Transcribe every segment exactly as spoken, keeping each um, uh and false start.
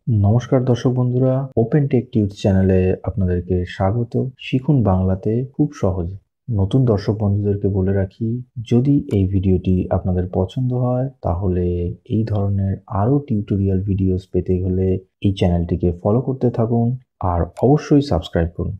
নমস্কার দর্শক বন্ধুরা, ওপেন টেক টিউটস চ্যানেলে আপনাদেরকে স্বাগত। শিখুন বাংলাতে খুব সহজে। নতুন দর্শক বন্ধুদেরকে বলে রাখি, যদি এই ভিডিওটি আপনাদের পছন্দ হয় তাহলে এই ধরনের আরো টিউটোরিয়াল ভিডিওস পেতে হলে এই চ্যানেলটিকে ফলো করতে থাকুন আর অবশ্যই সাবস্ক্রাইব করুন।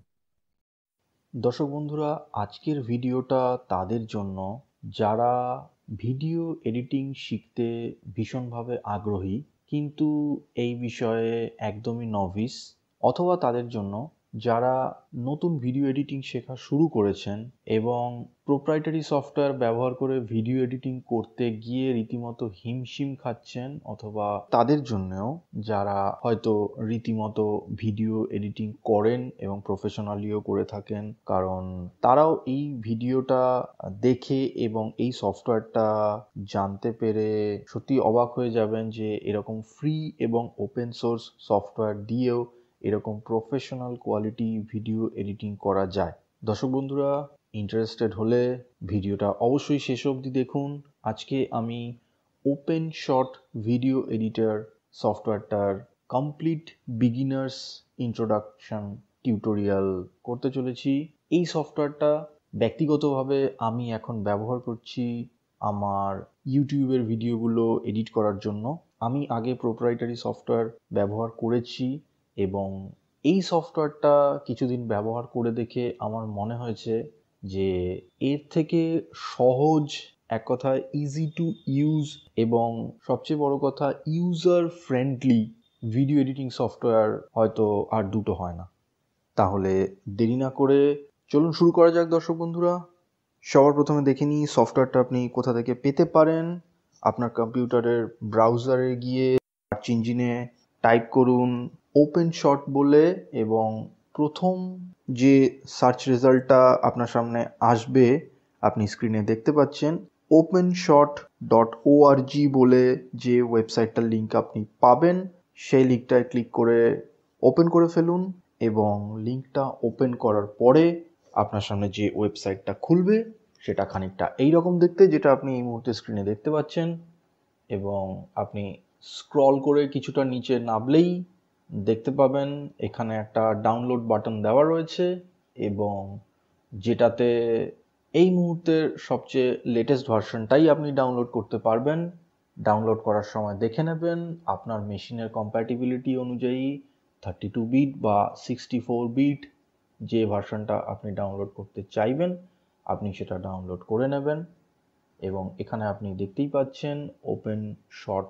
দর্শক বন্ধুরা, আজকের ভিডিওটা তাদের জন্য যারা ভিডিও এডিটিং শিখতে ভীষণভাবে আগ্রহী কিন্তু এই বিষয়ে একদমই নভিস, অথবা তাদের জন্য যারা নতুন ভিডিও এডিটিং শেখা শুরু করেছেন এবং প্রোপ্রাইটারি সফটওয়্যার ব্যবহার করে ভিডিও এডিটিং করতে গিয়ে রীতিমতো হিমশিম খাচ্ছেন, অথবা তাদের জন্যও যারা হয়তো রীতিমতো ভিডিও এডিটিং করেন এবং প্রফেশনালিও করে থাকেন, কারণ তারাও এই ভিডিওটা দেখে এবং এই সফটওয়্যারটা জানতে পেরে সত্যি অবাক হয়ে যাবেন যে এরকম ফ্রি এবং ওপেন সোর্স সফটওয়্যার দিয়েও এরকম প্রফেশনাল কোয়ালিটি ভিডিও এডিটিং করা যায়। দর্শক বন্ধুরা, ইন্টারেস্টেড হলে ভিডিওটা অবশ্যই শেষ অবধি দেখুন। আজকে আমি ওপেন শট ভিডিও এডিটর সফটওয়্যারটার কমপ্লিট বিগিনার্স ইন্ট্রোডাকশন টিউটোরিয়াল করতে চলেছি। এই সফটওয়্যারটা ব্যক্তিগতভাবে আমি এখন ব্যবহার করছি আমার ইউটিউবের ভিডিওগুলো এডিট করার জন্য। আমি আগে প্রোপ্রাইটারি সফটওয়্যার ব্যবহার করেছি এবং এই সফটওয়্যারটা কিছুদিন ব্যবহার করে দেখে আমার মনে হয়েছে যে এর থেকে সহজ, এক কথায় ইজি টু ইউজ এবং সবচেয়ে বড় কথা user friendly video editing software হয়তো আর দুটো হয় না। তাহলে দেরি না করে চলুন শুরু করা যাক দর্শক বন্ধুরা। সবার প্রথমে দেখে নিই সফটওয়্যারটা আপনি কোথা থেকে পেতে পারেন। আপনার কম্পিউটারের ব্রাউজারে গিয়ে সার্চ ইঞ্জিনে টাইপ করুন ওপেন শট বলে এবং প্রথম যে সার্চ রেজাল্টটা আপনার সামনে আসবে আপনি স্ক্রিনে দেখতে পাচ্ছেন ওপেন শট ডট ওআরজি বলে যে ওয়েবসাইটটার লিঙ্ক আপনি পাবেন, সেই লিঙ্কটায় ক্লিক করে ওপেন করে ফেলুন এবং লিঙ্কটা ওপেন করার পরে আপনার সামনে যে ওয়েবসাইটটা খুলবে সেটা খানিকটা এইরকম দেখতে, যেটা আপনি এই মুহূর্তে স্ক্রিনে দেখতে পাচ্ছেন। এবং আপনি স্ক্রল করে কিছুটা নিচে নামলেই দেখতে পাবেন এখানে একটা ডাউনলোড বাটন দেওয়া রয়েছে এবং যেটাতে এই মুহূর্তের সবচেয়ে লেটেস্ট ভার্সনটাই আপনি ডাউনলোড করতে পারবেন। ডাউনলোড করার সময় দেখে নেবেন আপনার মেশিনের কম্প্যাটিবিলিটি অনুযায়ী থার্টি টু বিট বা সিক্সটি ফোর বিট যে ভার্সনটা আপনি ডাউনলোড করতে চাইবেন আপনি সেটা ডাউনলোড করে নেবেন। এবং এখানে আপনি দেখতেই পাচ্ছেন ওপেন শট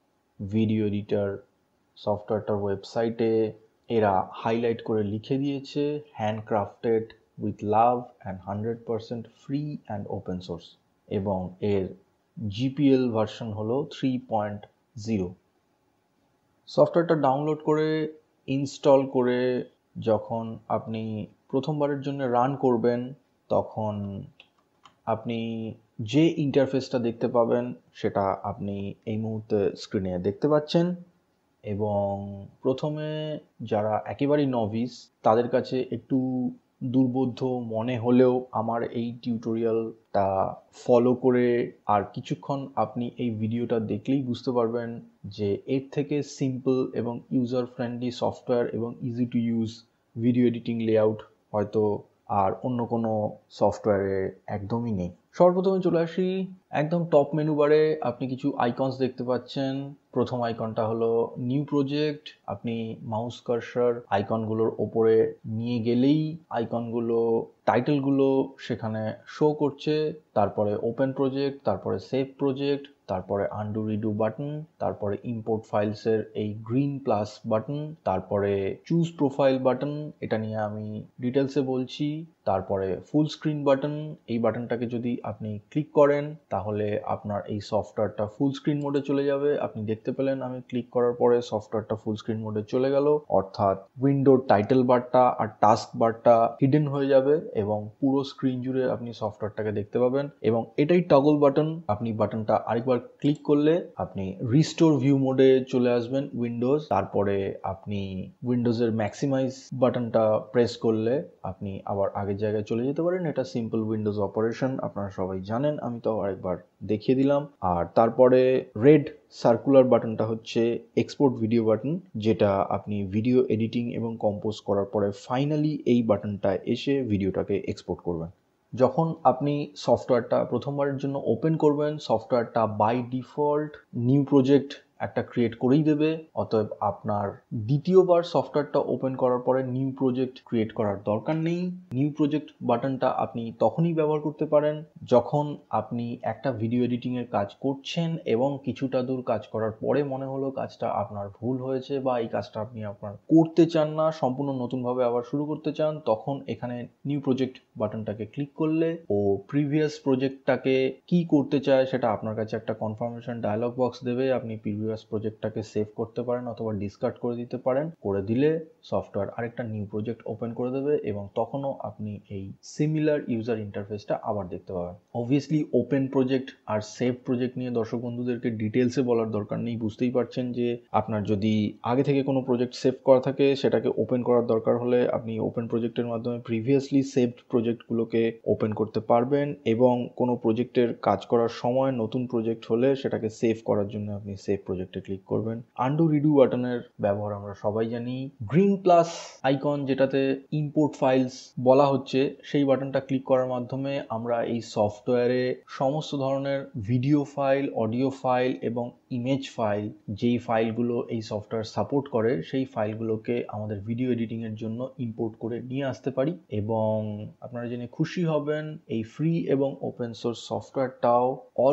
ভিডিও এডিটর সফটওয়্যারটার ওয়েবসাইটে এরা হাইলাইট করে লিখে দিয়েছে handcrafted with love and hundred percent free and open source, এবং এর জিপিএল ভার্সন হলো থ্রি পয়েন্ট জিরো। সফটওয়্যারটা ডাউনলোড করে ইনস্টল করে যখন আপনি প্রথমবারের জন্য রান করবেন তখন আপনি যে ইন্টারফেসটা দেখতে পাবেন সেটা আপনি এই মুহূর্তে স্ক্রিনে দেখতে পাচ্ছেন। এবং প্রথমে যারা একেবারেই নভিস তাদের কাছে একটু দুর্বোধ্য মনে হলেও আমার এই টিউটোরিয়ালটা ফলো করে আর কিছুক্ষণ আপনি এই ভিডিওটা দেখলেই বুঝতে পারবেন যে এর থেকে সিম্পল এবং ইউজার ফ্রেন্ডলি সফটওয়্যার এবং easy to use video editing layout হয়তো আর অন্য কোনো সফটওয়্যারে একদমই নেই। সর্বপ্রথমে চলে আসি একদম টপ মেনু বারে আপনি কিছু আইকনস দেখতে পাচ্ছেন। প্রথম আইকনটা হলো নিউ প্রজেক্ট। আপনি মাউস কার্সার আইকনগুলোর ওপরে নিয়ে গেলেই আইকনগুলো টাইটেলগুলো সেখানে শো করছে। তারপরে ওপেন প্রজেক্ট, তারপরে সেভ প্রজেক্ট, তারপরে আনডু রিডু বাটন, তারপরে ইম্পোর্ট ফাইলসের এই গ্রিন প্লাস বাটন, তারপরে চুজ প্রোফাইল বাটন, এটা নিয়ে আমি ডিটেলসে বলছি। তারপরে ফুল স্ক্রিন বাটন, এই বাটনটাকে যদি আপনি ক্লিক করেন তাহলে আপনার এই সফটওয়্যারটা ফুল স্ক্রিন মোডে চলে যাবে। আপনি দেখতে পেলেন আমি ক্লিক করার পরে সফটওয়্যারটা ফুল স্ক্রিন মোডে চলে গেল, অর্থাৎ উইন্ডোর টাইটেল বারটা আর টাস্ক বারটা হিডেন হয়ে যাবে এবং পুরো স্ক্রিন জুড়ে আপনি সফটওয়্যারটাকে দেখতে পাবেন। এবং এটাই টগল বাটন, আপনি বাটনটা আরেকবার ক্লিক করলে আপনি রিস্টোর ভিউ মোডে চলে আসবেন উইন্ডোজ। তারপরে আপনি উইন্ডোজের ম্যাক্সিমাইজ বাটনটা প্রেস করলে আপনি আবার আগে জায়গায় চলে যেতে পারেন। এটা সিম্পল উইন্ডোজ অপারেশন, আপনারা সবাই জানেন, আমি তো আরেকবার দেখিয়ে দিলাম। আর তারপরে রেড সার্কুলার বাটনটা হচ্ছে এক্সপোর্ট ভিডিও বাটন, যেটা আপনি ভিডিও এডিটিং এবং কম্পোজ করার পরে ফাইনালি এই বাটনটা এসে ভিডিওটাকে এক্সপোর্ট করবেন। যখন আপনি সফটওয়্যারটা প্রথমবারের জন্য ওপেন করবেন, সফটওয়্যারটা বাই ডিফল্ট নিউ প্রজেক্ট একটা ক্রিয়েট করেই দেবে। অতএব আপনার দ্বিতীয়বার সফটওয়্যারটা ওপেন করার পরে নিউ প্রজেক্ট ক্রিয়েট করার দরকার নেই। নিউ প্রজেক্ট বাটনটা আপনি তখনই ব্যবহার করতে পারেন যখন আপনি একটা ভিডিও এডিটিং এর কাজ করছেন এবং কিছুটা দূর কাজ করার পরে মনে হলো কাজটা আপনার ভুল হয়েছে বা এই কাজটা আপনি আপনার করতে চান না, সম্পূর্ণ নতুনভাবে আবার শুরু করতে চান, তখন এখানে নিউ প্রজেক্ট বাটনটাকে ক্লিক করলে ও প্রিভিয়াস প্রজেক্টটাকে কি করতে চায় সেটা আপনার কাছে একটা কনফার্মেশন ডায়লগ বক্স দেবে। আপনি প্রিভিয়াস প্রজেক্টটাকে সেভ করতে পারেন অথবা ডিসকার্ড করে দিতে পারেন। করে দিলে সফটওয়্যার আরেকটা নিউ প্রজেক্ট ওপেন করে দেবে এবং তখনও আপনি এই সিমিলার ইউজার ইন্টারফেসটা আবার দেখতে পাবেন। অবভিয়াসলি ওপেন প্রজেক্ট আর সেভ প্রজেক্ট নিয়ে দর্শক বন্ধুদেরকে ডিটেলসে বলার দরকার নেই, বুঝতেই পারছেন যে আপনার যদি আগে থেকে কোনো প্রজেক্ট সেভ করা থাকে সেটাকে ওপেন করার দরকার হলে আপনি ওপেন প্রজেক্টের মাধ্যমে প্রিভিয়াসলি সেভড প্রজেক্টগুলোকে ওপেন করতে পারবেন এবং কোনো প্রজেক্টের কাজ করার সময় নতুন প্রজেক্ট হলে সেটাকে সেভ করার জন্য আপনি সেভ প্রজেক্টে ক্লিক করবেন। আন্ডু রিডু বাটনের ব্যবহার আমরা সবাই জানি। গ্রিন প্লাস আইকন যেটাতে ইম্পোর্ট ফাইলস বলা হচ্ছে, সেই বাটনটা ক্লিক করার মাধ্যমে আমরা এই সফটওয়্যারে সমস্ত ধরনের ভিডিও ফাইল, অডিও ফাইল এবং ইমেজ ফাইল, যেই ফাইলগুলো এই সফটওয়্যার সাপোর্ট করে সেই ফাইলগুলোকে আমাদের ভিডিও এডিটিং এর জন্য ইম্পোর্ট করে নিয়ে আসতে পারি। এবং আপনারা জেনে খুশি হবেন এই ফ্রি এবং ওপেন সোর্স সফটওয়্যারটাও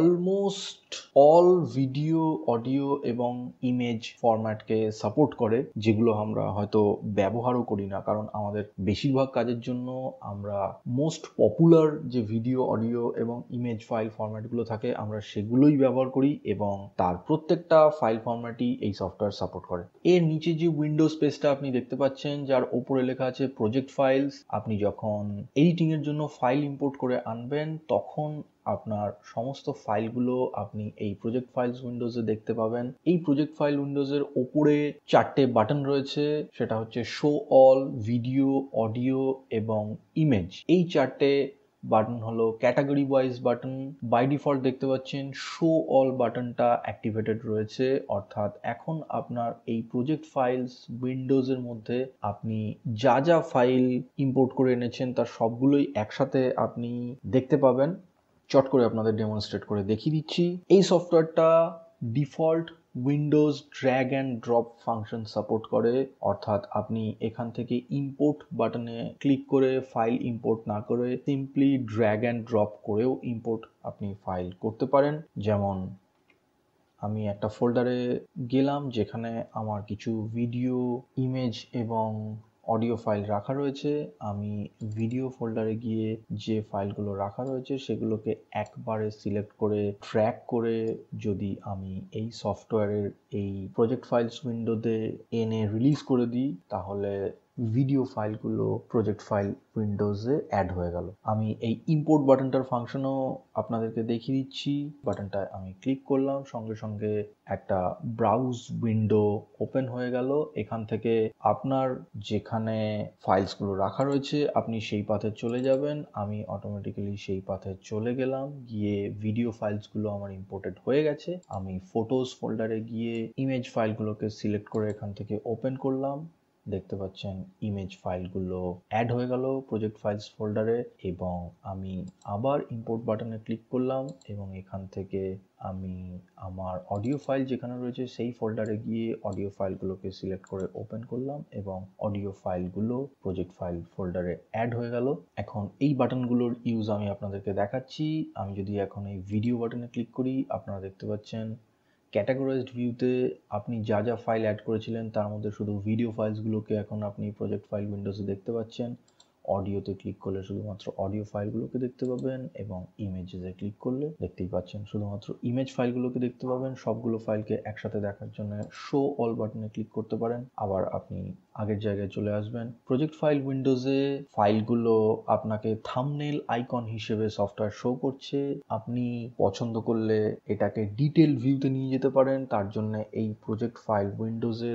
অলমোস্ট অল ভিডিও, অডিও এবং ইমেজ ফরম্যাটকে সাপোর্ট করে, যেগুলো আমরা হয়তো ব্যবহারও করি না, কারণ আমাদের বেশিরভাগ কাজের জন্য আমরা মোস্ট পপুলার যে ভিডিও, অডিও এবং ইমেজ ফাইল ফরম্যাটগুলো থাকে আমরা সেগুলোই ব্যবহার করি এবং তার প্রত্যেকটা ফাইল ফরম্যাটই এই সফটওয়্যার সাপোর্ট করে। এর নিচে যে উইন্ডোজ পেজটা আপনি দেখতে পাচ্ছেন যার ওপরে লেখা আছে প্রজেক্ট ফাইলস, আপনি যখন এডিটিং এর জন্য ফাইল ইম্পোর্ট করে আনবেন তখন আপনার সমস্ত ফাইলগুলো আপনি এই প্রজেক্ট ফাইলস উইন্ডোজে দেখতে পাবেন। এই প্রজেক্ট ফাইল উইন্ডোজের ওপরে চারটে বাটন রয়েছে, সেটা হচ্ছে শো অল, ভিডিও, অডিও এবং ইমেজ। এই চারটে বাটন হলো category wise button. By default দেখতে পাচ্ছেন শো অল বাটনটা অ্যাক্টিভেটেড রয়েছে, অর্থাৎ এখন আপনার এই প্রজেক্ট ফাইলস উইন্ডোজের মধ্যে আপনি যা যা ফাইল ইম্পোর্ট করে এনেছেন তার সবগুলোই একসাথে আপনি দেখতে পাবেন। চট করে আপনাদের ডেমনস্ট্রেট করে দেখিয়ে দিচ্ছি। এই সফটওয়্যারটা default windows drag and drop function support করে, অর্থাৎ আপনি এখান থেকে ইম্পোর্ট বাটনে ক্লিক করে ফাইল ইম্পোর্ট না করে সিম্পলি ড্র্যাগ অ্যান্ড ড্রপ করেও ইম্পোর্ট আপনি ফাইল করতে পারেন। যেমন আমি একটা ফোল্ডারে গেলাম যেখানে আমার কিছু ভিডিও, ইমেজ এবং অডিও ফাইল রাখা রয়েছে। আমি ভিডিও ফোল্ডারে গিয়ে যে ফাইলগুলো রাখা রয়েছে সেগুলোকে একবারে সিলেক্ট করে ট্র্যাক করে যদি আমি এই সফটওয়্যারের এই প্রজেক্ট ফাইলস উইন্ডোতে এনে রিলিজ করে দিই তাহলে ভিডিও ফাইলগুলো প্রজেক্ট ফাইল উইন্ডোজে অ্যাড হয়ে গেল। আমি এই ইম্পোর্ট বাটনটার ফাংশনও আপনাদেরকে দেখিয়ে দিচ্ছি। বাটনটায় আমি ক্লিক করলাম, সঙ্গে সঙ্গে একটা ব্রাউজ উইন্ডো ওপেন হয়ে গেল। এখান থেকে আপনার যেখানে ফাইলসগুলো রাখা রয়েছে আপনি সেই পাথে চলে যাবেন। আমি অটোমেটিক্যালি সেই পাথে চলে গেলাম, গিয়ে ভিডিও ফাইলসগুলো আমার ইম্পোর্টেড হয়ে গেছে। আমি ফটোজ ফোল্ডারে গিয়ে ইমেজ ফাইলগুলোকে সিলেক্ট করে এখান থেকে ওপেন করলাম। দেখতে পাচ্ছেন ইমেজ ফাইলগুলো অ্যাড হয়ে গেল প্রজেক্ট ফাইলস ফোল্ডারে এবং আমি আবার ইম্পোর্ট বাটনে ক্লিক করলাম এবং এখান থেকে আমি আমার অডিও ফাইল যেখানে রয়েছে সেই ফোল্ডারে গিয়ে অডিও ফাইলগুলোকে সিলেক্ট করে ওপেন করলাম এবং অডিও ফাইলগুলো প্রজেক্ট ফাইল ফোল্ডারে অ্যাড হয়ে গেল। এখন এই বাটনগুলোর ইউজ আমি আপনাদেরকে দেখাচ্ছি। আমি যদি এখন এই ভিডিও বাটনে ক্লিক করি আপনারা দেখতে পাচ্ছেন ক্যাটাগরাইজড ভিউতে আপনি যা যা ফাইল অ্যাড করেছিলেন তার মধ্যে শুধু ভিডিও ফাইলসগুলোকে এখন আপনি প্রজেক্ট ফাইল উইন্ডোজে দেখতে পাচ্ছেন। অডিওতে ক্লিক করলে শুধুমাত্র অডিও ফাইলগুলোকে দেখতে পাবেন এবং ইমেজে ক্লিক করলে দেখতেই পাচ্ছেন শুধুমাত্র ইমেজ ফাইলগুলোকে দেখতে পাবেন। সবগুলো ফাইলকে একসাথে দেখার জন্য শো অল বাটনে ক্লিক করতে পারেন, আবার আপনি আগের জায়গায় চলে আসবেন। প্রজেক্ট ফাইল উইন্ডোজে ফাইলগুলো আপনাকে থাম্বনেল আইকন হিসেবে সফটওয়্যার শো করছে। আপনি পছন্দ করলে এটাকে ডিটেল ভিউতে নিয়ে যেতে পারেন, তার জন্য এই প্রজেক্ট ফাইল উইন্ডোজের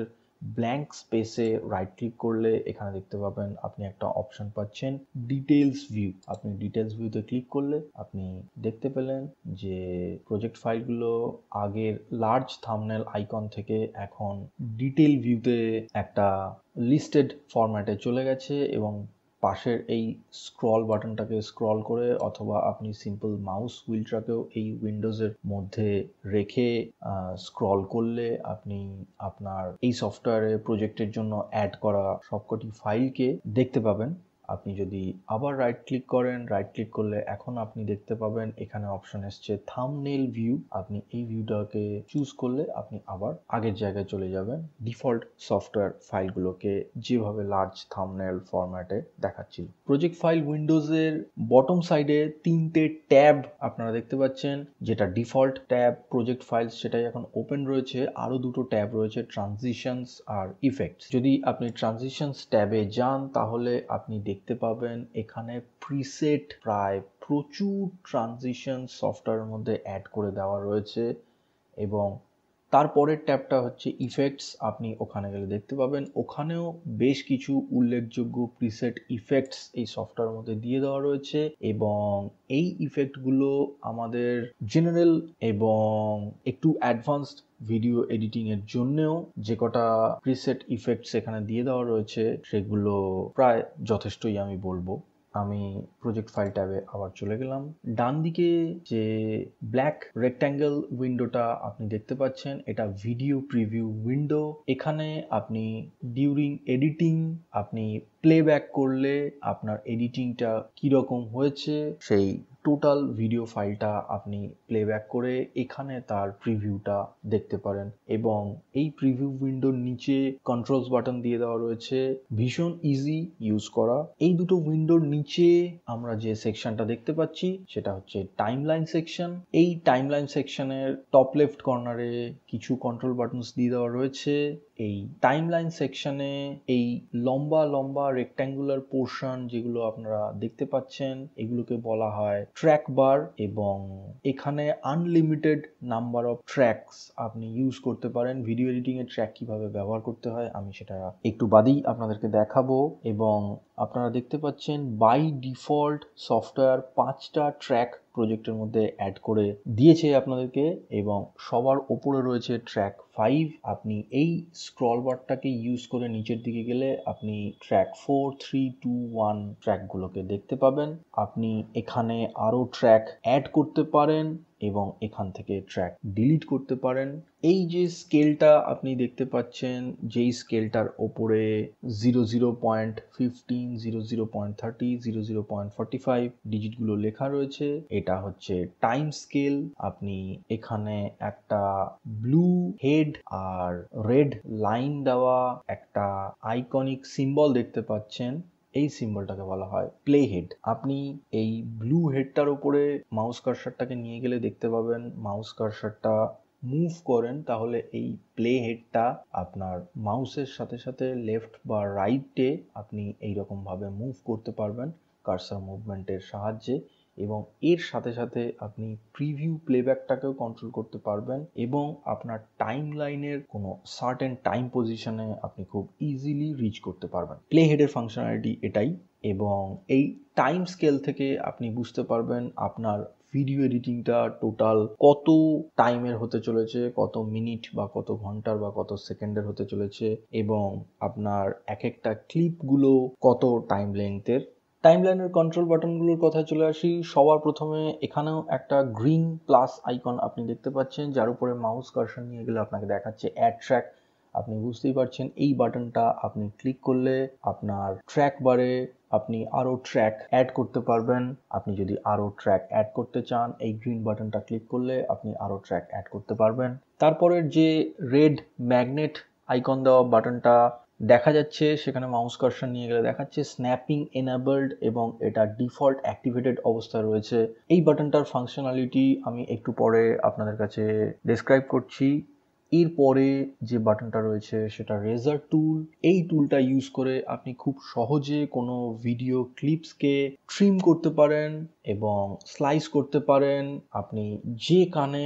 ব্ল্যাঙ্ক স্পেসে রাইট ক্লিক করলে এখানে দেখতে পাবেন আপনি একটা অপশন পাচ্ছেন ডিটেলস ভিউ। আপনি ডিটেলস ভিউতে ক্লিক করলে আপনি দেখতে পেলেন যে প্রজেক্ট ফাইলগুলো আগের লার্জ থাম্বনেল আইকন থেকে এখন ডিটেল ভিউতে একটা লিস্টেড ফরম্যাটে চলে গেছে এবং পাশের এই স্ক্রল বাটনটাকে স্ক্রল করে অথবা আপনি সিম্পল মাউস হুইলটাকেও এই উইন্ডোজের মধ্যে রেখে স্ক্রল করলে আপনি আপনার এই সফটওয়্যারে প্রজেক্টের জন্য অ্যাড করা সবকটি ফাইলকে দেখতে পাবেন। আপনি যদি আবার রাইট ক্লিক করেন, রাইট ক্লিক করলে এখন আপনি দেখতে পাবেন এখানে অপশন এসছে থাম্বনেল ভিউ। আপনি এই ভিউটাকে চুজ করলে আপনি আবার আগের জায়গায় চলে যাবেন, ডিফল্ট সফটওয়্যার ফাইলগুলোকে যেভাবে লার্জ থাম্বনেল ফরম্যাটে দেখাচ্ছিল। প্রজেক্ট ফাইল উইন্ডোজের বটম সাইডে তিনটে ট্যাব আপনারা দেখতে পাচ্ছেন, যেটা ডিফল্ট ট্যাব প্রজেক্ট ফাইলস সেটাই এখন ওপেন রয়েছে। আরো দুটো ট্যাব রয়েছে, ট্রানজিশনস আর ইফেক্টস। যদি আপনি ট্রানজিশনস ট্যাবে যান তাহলে আপনি দেখতে পাবেন এখানে প্রিসেট প্রায় প্রচুর ট্রানজিশন সফটওয়্যারের মধ্যে অ্যাড করে দেওয়া রয়েছে এবং তারপরের ট্যাবটা হচ্ছে ইফেক্টস। আপনি ওখানে গেলে দেখতে পাবেন ওখানেও বেশ কিছু উল্লেখযোগ্য প্রিসেট ইফেক্টস এই সফটওয়্যারের মধ্যে দিয়ে দেওয়া রয়েছে এবং এই ইফেক্টগুলো আমাদের জেনারেল এবং একটু অ্যাডভান্সড ভিডিও এডিটিং এর জন্যও যে কটা প্রিসেট ইফেক্টস এখানে দিয়ে দেওয়া রয়েছে সেগুলো প্রায় যথেষ্টই আমি বলবো। আমি প্রজেক্ট ফাইল ট্যাবে আবার চলে গেলাম। ডান দিকে যে ব্ল্যাক রেক্ট্যাঙ্গেল উইন্ডোটা আপনি দেখতে পাচ্ছেন এটা ভিডিও প্রিভিউ উইন্ডো। এখানে আপনি ডিউরিং এডিটিং আপনি প্লেব্যাক করলে আপনার এডিটিংটা কীরকম হয়েছে সেই টোটাল ভিডিও ফাইলটা আপনি প্লেব্যাক করে এখানে তার প্রিভিউটা দেখতে পারেন এবং এই প্রিভিউ উইন্ডোর নিচে কন্ট্রোলস বাটন দিয়ে দেওয়া রয়েছে, ভীষণ ইজি ইউজ করা। এই দুটো উইন্ডোর নিচে আমরা যে সেকশনটা দেখতে পাচ্ছি সেটা হচ্ছে টাইমলাইন সেকশন। এই টাইমলাইন সেকশনের টপ লেফট কর্নারে কিছু কন্ট্রোল বাটনস দিয়ে দেওয়া রয়েছে। এই টাইমলাইন সেকশনে এই লম্বা লম্বা রেক্ট্যাঙ্গুলার পোর্শন যেগুলো আপনারা দেখতে পাচ্ছেন এগুলোকে বলা হয় ট্র্যাক বার এবং এখানে আনলিমিটেড নাম্বার অফ ট্র্যাকস আপনি ইউজ করতে পারেন। ভিডিও এডিটিং এর ট্র্যাক কিভাবে ব্যবহার করতে হয় আমি সেটা একটু বাদেই আপনাদেরকে দেখাবো এবং আপনারা দেখতে পাচ্ছেন বাই ডিফল্ট সফটওয়্যার পাঁচটা ট্র্যাক প্রজেক্টের মধ্যে অ্যাড করে দিয়েছে আপনাদেরকে এবং সবার ওপরে রয়েছে ট্র্যাক ফাইভ। আপনি এই স্ক্রল বারটাকে ইউজ করে নিচের দিকে গেলে আপনি track four three two one ট্র্যাকগুলোকে দেখতে পাবেন। আপনি এখানে আরো ট্র্যাক অ্যাড করতে পারেন এবং এখান থেকে ট্র্যাক ডিলিট করতে পারেন। এই যে স্কেলটা আপনি দেখতে পাচ্ছেন, যেই স্কেলটার ওপরে zero zero point fifteen zero zero point thirty zero zero point forty five ডিজিটগুলো লেখা রয়েছে, এটা হচ্ছে টাইম স্কেল। আপনি এখানে একটা ব্লু হেড আর রেড লাইন দেওয়া একটা আইকনিক সিম্বল দেখতে পাচ্ছেন, এই সিম্বলটাকে বলা হয় প্লে হেড। আপনি এই ব্লু হেডটার উপরে মাউস কার্সারটাকে নিয়ে গেলে দেখতে পাবেন মাউস কার্সারটা মুভ করেন তাহলে এই প্লে হেডটা আপনার মাউসের সাথে সাথে লেফট বা রাইটে আপনি এইরকম ভাবে মুভ করতে পারবেন কার্সার মুভমেন্টের সাহায্যে এবং এর সাথে সাথে আপনি প্রিভিউ প্লেব্যাকটাকেও কন্ট্রোল করতে পারবেন এবং আপনার টাইম লাইনের কোনো সার্টেন টাইম পজিশনে আপনি খুব ইজিলি রিচ করতে পারবেন। প্লে হেডের ফাংশনালিটি এটাই এবং এই টাইম স্কেল থেকে আপনি বুঝতে পারবেন আপনার ভিডিও এডিটিংটা টোটাল কত টাইমের হতে চলেছে, কত মিনিট বা কত ঘন্টার বা কত সেকেন্ডের হতে চলেছে এবং আপনার এক একটা ক্লিপগুলো কত টাইম লেন্থের। টাইমলাইনের কন্ট্রোল বাটনগুলোর কথা চলে আসি। সবার প্রথমে এখানেও একটা গ্রিন প্লাস আইকন আপনি দেখতে পাচ্ছেন যার উপরে মাউস কার্সার নিয়ে গেলে আপনাকে দেখাচ্ছে অ্যাড ট্র্যাক। আপনি বুঝতেই পারছেন এই বাটনটা আপনি ক্লিক করলে আপনার ট্র্যাক বারে আপনি আরও ট্র্যাক অ্যাড করতে পারবেন। আপনি যদি আরও ট্র্যাক অ্যাড করতে চান এই গ্রিন বাটনটা ক্লিক করলে আপনি আরও ট্র্যাক অ্যাড করতে পারবেন। তারপরের যে রেড ম্যাগনেট আইকন দেওয়া বাটনটা দেখা যাচ্ছে সেখানে মাউস কার্সার নিয়ে গেলে দেখাচ্ছে স্ন্যাপিং এনাবলড এবং এটা ডিফল্ট অ্যাক্টিভেটেড অবস্থায় রয়েছে। এই বাটনটার ফাংশনালিটি আমি একটু পরে আপনাদের কাছে ডেসক্রাইব করছি। এরপরে যে বাটনটা রয়েছে সেটা রেজার টুল। এই টুলটা ইউজ করে আপনি খুব সহজে কোনো ভিডিও ক্লিপসকে ট্রিম করতে পারেন এবং স্লাইস করতে পারেন। আপনি যে কানে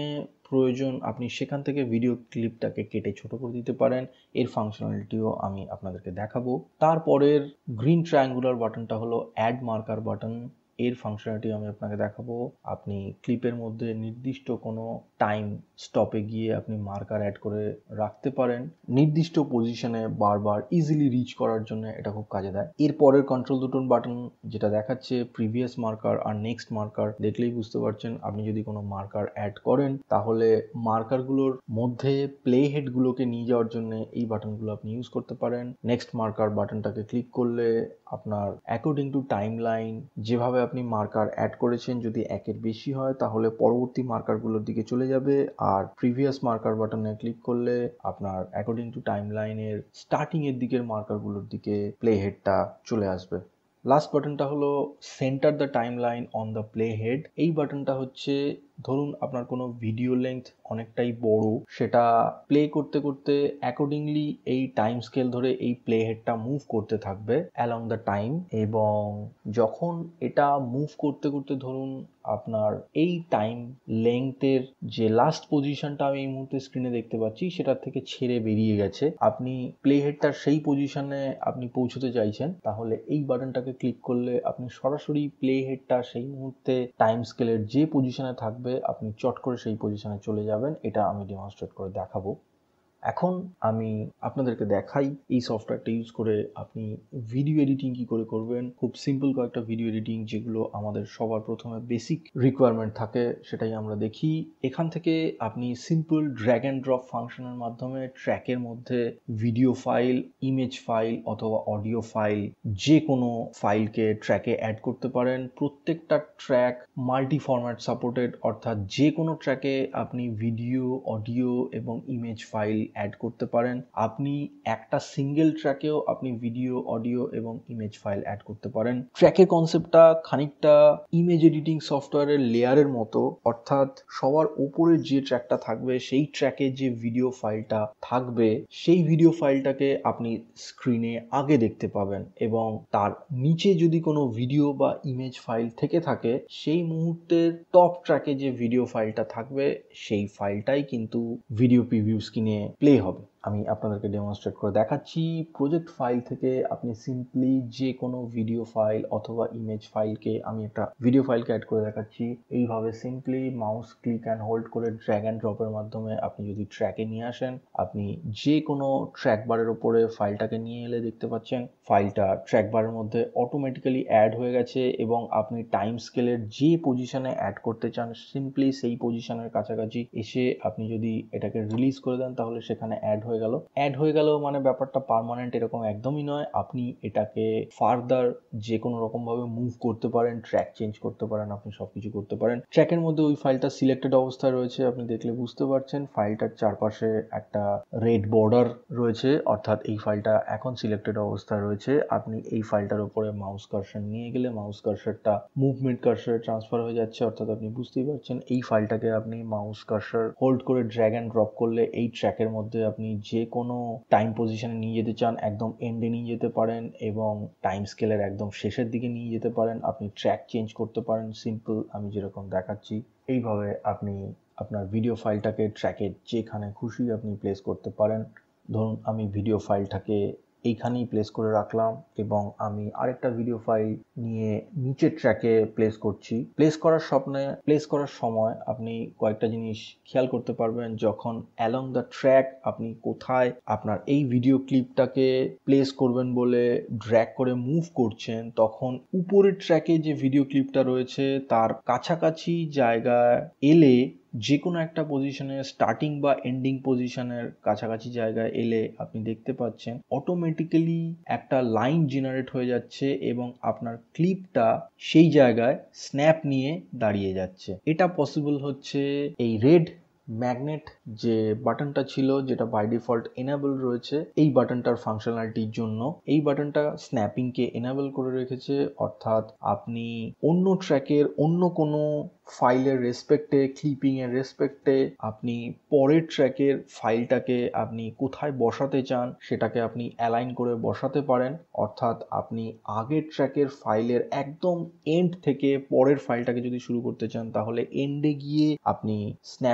প্রয়োজন আপনি সেখান থেকে ভিডিও ক্লিপটাকে কেটে ছোট করে দিতে পারেন। এর ফাংশনালিটিও আমি আপনাদেরকে দেখাবো। তারপরের গ্রিন ট্রায়াঙ্গুলার বাটনটা হলো অ্যাড মার্কার বাটন। এর ফাংশনালিটি আমি আপনাকে দেখাবো। আপনি ক্লিপের মধ্যে নির্দিষ্ট কোনো টাইম স্টপে গিয়ে আপনি মার্কার অ্যাড করে রাখতে পারেন নির্দিষ্ট পজিশনে বারবার ইজিলি রিচ করার জন্য। এটা খুব কাজে দেয়। এর পরের কন্ট্রোল দুটোন বাটন যেটা দেখাচ্ছে প্রিভিয়াস মার্কার আর নেক্সট মার্কার, দেখলেই বুঝতে পারছেন আপনি যদি কোনো মার্কার অ্যাড করেন তাহলে মার্কারগুলোর মধ্যে প্লে হেডগুলোকে নিয়ে যাওয়ার জন্য এই বাটনগুলো আপনি ইউজ করতে পারেন। নেক্সট মার্কার বাটনটাকে ক্লিক করলে আপনার অ্যাকর্ডিং টু টাইম লাইন যেভাবে আপনি মার্কার অ্যাড করেছেন যদি একের বেশি হয় তাহলে পরবর্তী মার্কারগুলোর দিকে চলে যাবে, আর প্রিভিয়াস মার্কার বাটনে ক্লিক করলে আপনার অ্যাকর্ডিং টু টাইম লাইনের স্টার্টিং এর দিকের মার্কারগুলোর দিকে প্লে হেডটা চলে আসবে। লাস্ট বাটনটা হলো center the time line on the play head. এই বাটনটা হচ্ছে ধরুন আপনার কোনো ভিডিও লেন্থ অনেকটাই বড়, সেটা প্লে করতে করতে অ্যাকর্ডিংলি এই টাইম স্কেল ধরে এই প্লে হেডটা মুভ করতে থাকবে অ্যালং দ্য টাইম, এবং যখন এটা মুভ করতে করতে ধরুন আপনার এই টাইম লেংথের যে লাস্ট পজিশনটা আমি এই মুহূর্তে স্ক্রিনে দেখতে পাচ্ছি সেটার থেকে ছেড়ে বেরিয়ে গেছে, আপনি প্লে হেডটার সেই পজিশনে আপনি পৌঁছতে চাইছেন, তাহলে এই বাটনটাকে ক্লিক করলে আপনি সরাসরি প্লে হেডটা সেই মুহূর্তে টাইম স্কেলের যে পজিশনে থাকবে আপনি চট করে সেই পজিশনে চলে যাবেন। এটা আমি ডেমনস্ট্রেট করে দেখাবো। এখন আমি আপনাদেরকে দেখাই এই সফটওয়্যারটা ইউজ করে আপনি ভিডিও এডিটিং কি করে করবেন। খুব সিম্পল কয়েকটা ভিডিও এডিটিং যেগুলো আমাদের সবার প্রথমে বেসিক রিকোয়ারমেন্ট থাকে সেটাই আমরা দেখি। এখান থেকে আপনি সিম্পল ড্র্যাগ অ্যান্ড ড্রপ ফাংশনের মাধ্যমে ট্র্যাকের মধ্যে ভিডিও ফাইল, ইমেজ ফাইল অথবা অডিও ফাইল যে কোনো ফাইলকে ট্র্যাকে অ্যাড করতে পারেন। প্রত্যেকটা ট্র্যাক মাল্টি ফরম্যাট সাপোর্টেড, অর্থাৎ যে কোনো ট্র্যাকে আপনি ভিডিও, অডিও এবং ইমেজ ফাইল অ্যাড করতে পারেন। আপনি একটা সিঙ্গেল ট্র্যাকেও আপনি ভিডিও, অডিও এবং ইমেজ ফাইল অ্যাড করতে পারেন। ট্র্যাকের কনসেপ্টটা খানিকটা ইমেজ এডিটিং সফটওয়্যারের লেয়ারের মতো, অর্থাৎ সবার উপরে যে ট্র্যাকটা থাকবে সেই ট্র্যাকে যে ভিডিও ফাইলটা থাকবে সেই ভিডিও ফাইলটাকে আপনি স্ক্রিনে আগে দেখতে পাবেন, এবং তার নিচে যদি কোনো ভিডিও বা ইমেজ ফাইল থেকে থাকে সেই মুহূর্তের টপ ট্র্যাকে যে ভিডিও ফাইলটা থাকবে সেই ফাইলটাই কিন্তু ভিডিও প্রিভিউ স্ক্রিনে প্লে হবে। আমি আপনাদেরকে ডেমনস্ট্রেট করে দেখাচ্ছি। প্রজেক্ট ফাইল থেকে আপনি সিম্পলি যে কোনো ভিডিও ফাইল অথবা ইমেজ ফাইলকে, আমি একটা ভিডিও ফাইলকে অ্যাড করে দেখাচ্ছি, এইভাবে simply mouse click and hold করে ড্র্যাগ অ্যান্ড ড্রপের মাধ্যমে আপনি যদি ট্র্যাকে নিয়ে আসেন, আপনি যে কোনো ট্র্যাক বারের উপরে ফাইলটাকে নিয়ে এলে দেখতে পাচ্ছেন ফাইলটা ট্র্যাক বারের মধ্যে অটোমেটিক্যালি অ্যাড হয়ে গেছে, এবং আপনি টাইম স্কেলের যে পজিশনে অ্যাড করতে চান সিম্পলি সেই পজিশনের কাছাকাছি এসে আপনি যদি এটাকে রিলিজ করে দেন তাহলে সেখানে অ্যাড হয়ে গেল। অ্যাড হয়ে গেল মানে ব্যাপারটা পার্মানেন্ট এরকম একদমই নয়। আপনি এটাকে ফার্দার যে কোনো রকম ভাবে মুভ করতে পারেন, ট্র্যাক চেঞ্জ করতে পারেন, আপনি সবকিছু করতে পারেন। ট্র্যাকের মধ্যে ওই ফাইলটা সিলেক্টেড অবস্থায় রয়েছে, আপনি দেখলে বুঝতে পারছেন ফাইলটার চারপাশে একটা রেড বর্ডার রয়েছে, অর্থাৎ এই ফাইলটা এখন সিলেক্টেড অবস্থায় রয়েছে। আপনি এই ফাইলটার উপরে মাউস কার্সর নিয়ে গেলে মাউস কার্সরটা মুভমেন্ট কার্সরে ট্রান্সফার হয়ে যাচ্ছে, অর্থাৎ আপনি বুঝতেই পারছেন এই ফাইলটাকে আপনি মাউস কার্সর হোল্ড করে ড্র্যাগ অ্যান্ড ড্রপ করলে এই ট্র্যাকের মধ্যে আপনি যে কোনো টাইম পজিশনে নিয়ে যেতে চান একদম এন্ডে নিয়ে যেতে পারেন, এবং টাইম স্কেলের একদম শেষের দিকে নিয়ে যেতে পারেন। আপনি ট্র্যাক চেঞ্জ করতে পারেন সিম্পল আমি যেরকম দেখাচ্ছি এইভাবে আপনি আপনার ভিডিও ফাইলটাকে ট্র্যাকে যেখানে খুশি আপনি প্লেস করতে পারেন। ধরুন আমি ভিডিও ফাইলটাকে এইখানেই প্লেস করে রাখলাম এবং আমি আরেকটা ভিডিও ফাইল নিয়ে নিচের ট্র্যাকে প্লেস করছি। প্লেস করার স্বপ্নে প্লেস করার সময় আপনি কয়েকটা জিনিস খেয়াল করতে পারবেন। যখন অ্যালং দ্য ট্র্যাক আপনি কোথায় আপনার এই ভিডিও ক্লিপটাকে প্লেস করবেন বলে ড্র্যাগ করে মুভ করছেন, তখন উপরের ট্র্যাকে যে ভিডিও ক্লিপটা রয়েছে তার কাছাকাছি জায়গায় এলে যে কোনো একটা পজিশনে স্টার্টিং বা এন্ডিং পজিশনের কাছাকাছি জায়গায় এলে আপনি দেখতে পাচ্ছেন অটোমেটিক্যালি একটা লাইন জেনারেট হয়ে যাচ্ছে এবং আপনার ক্লিপটা সেই জায়গায় স্ন্যাপ নিয়ে দাঁড়িয়ে যাচ্ছে। এটা পসিবল হচ্ছে এই রেড ম্যাগনেট যে বাটনটা ছিল, যেটা বাই ডিফল্ট এনেবল রয়েছে এই বাটনটার ফাংশনালিটির জন্য। এই বাটনটা স্ন্যাপিংকে এনেবল করে রেখেছে, অর্থাৎ আপনি অন্য ট্র্যাকের অন্য কোনো ফাইলের রেসপেক্টে, ক্লিপিং এর রেসপেক্টে আপনি পরের ট্র্যাকের ফাইলটাকে আপনি কোথায় বসাতে চান সেটাকে আপনি অ্যালাইন করে বসাতে পারেন। অর্থাৎ আপনি আগের ট্র্যাকের ফাইলের একদম এন্ড থেকে পরের ফাইলটাকে যদি শুরু করতে চান তাহলে এন্ডে গিয়ে আপনি স্ন্যাপিং নিয়ে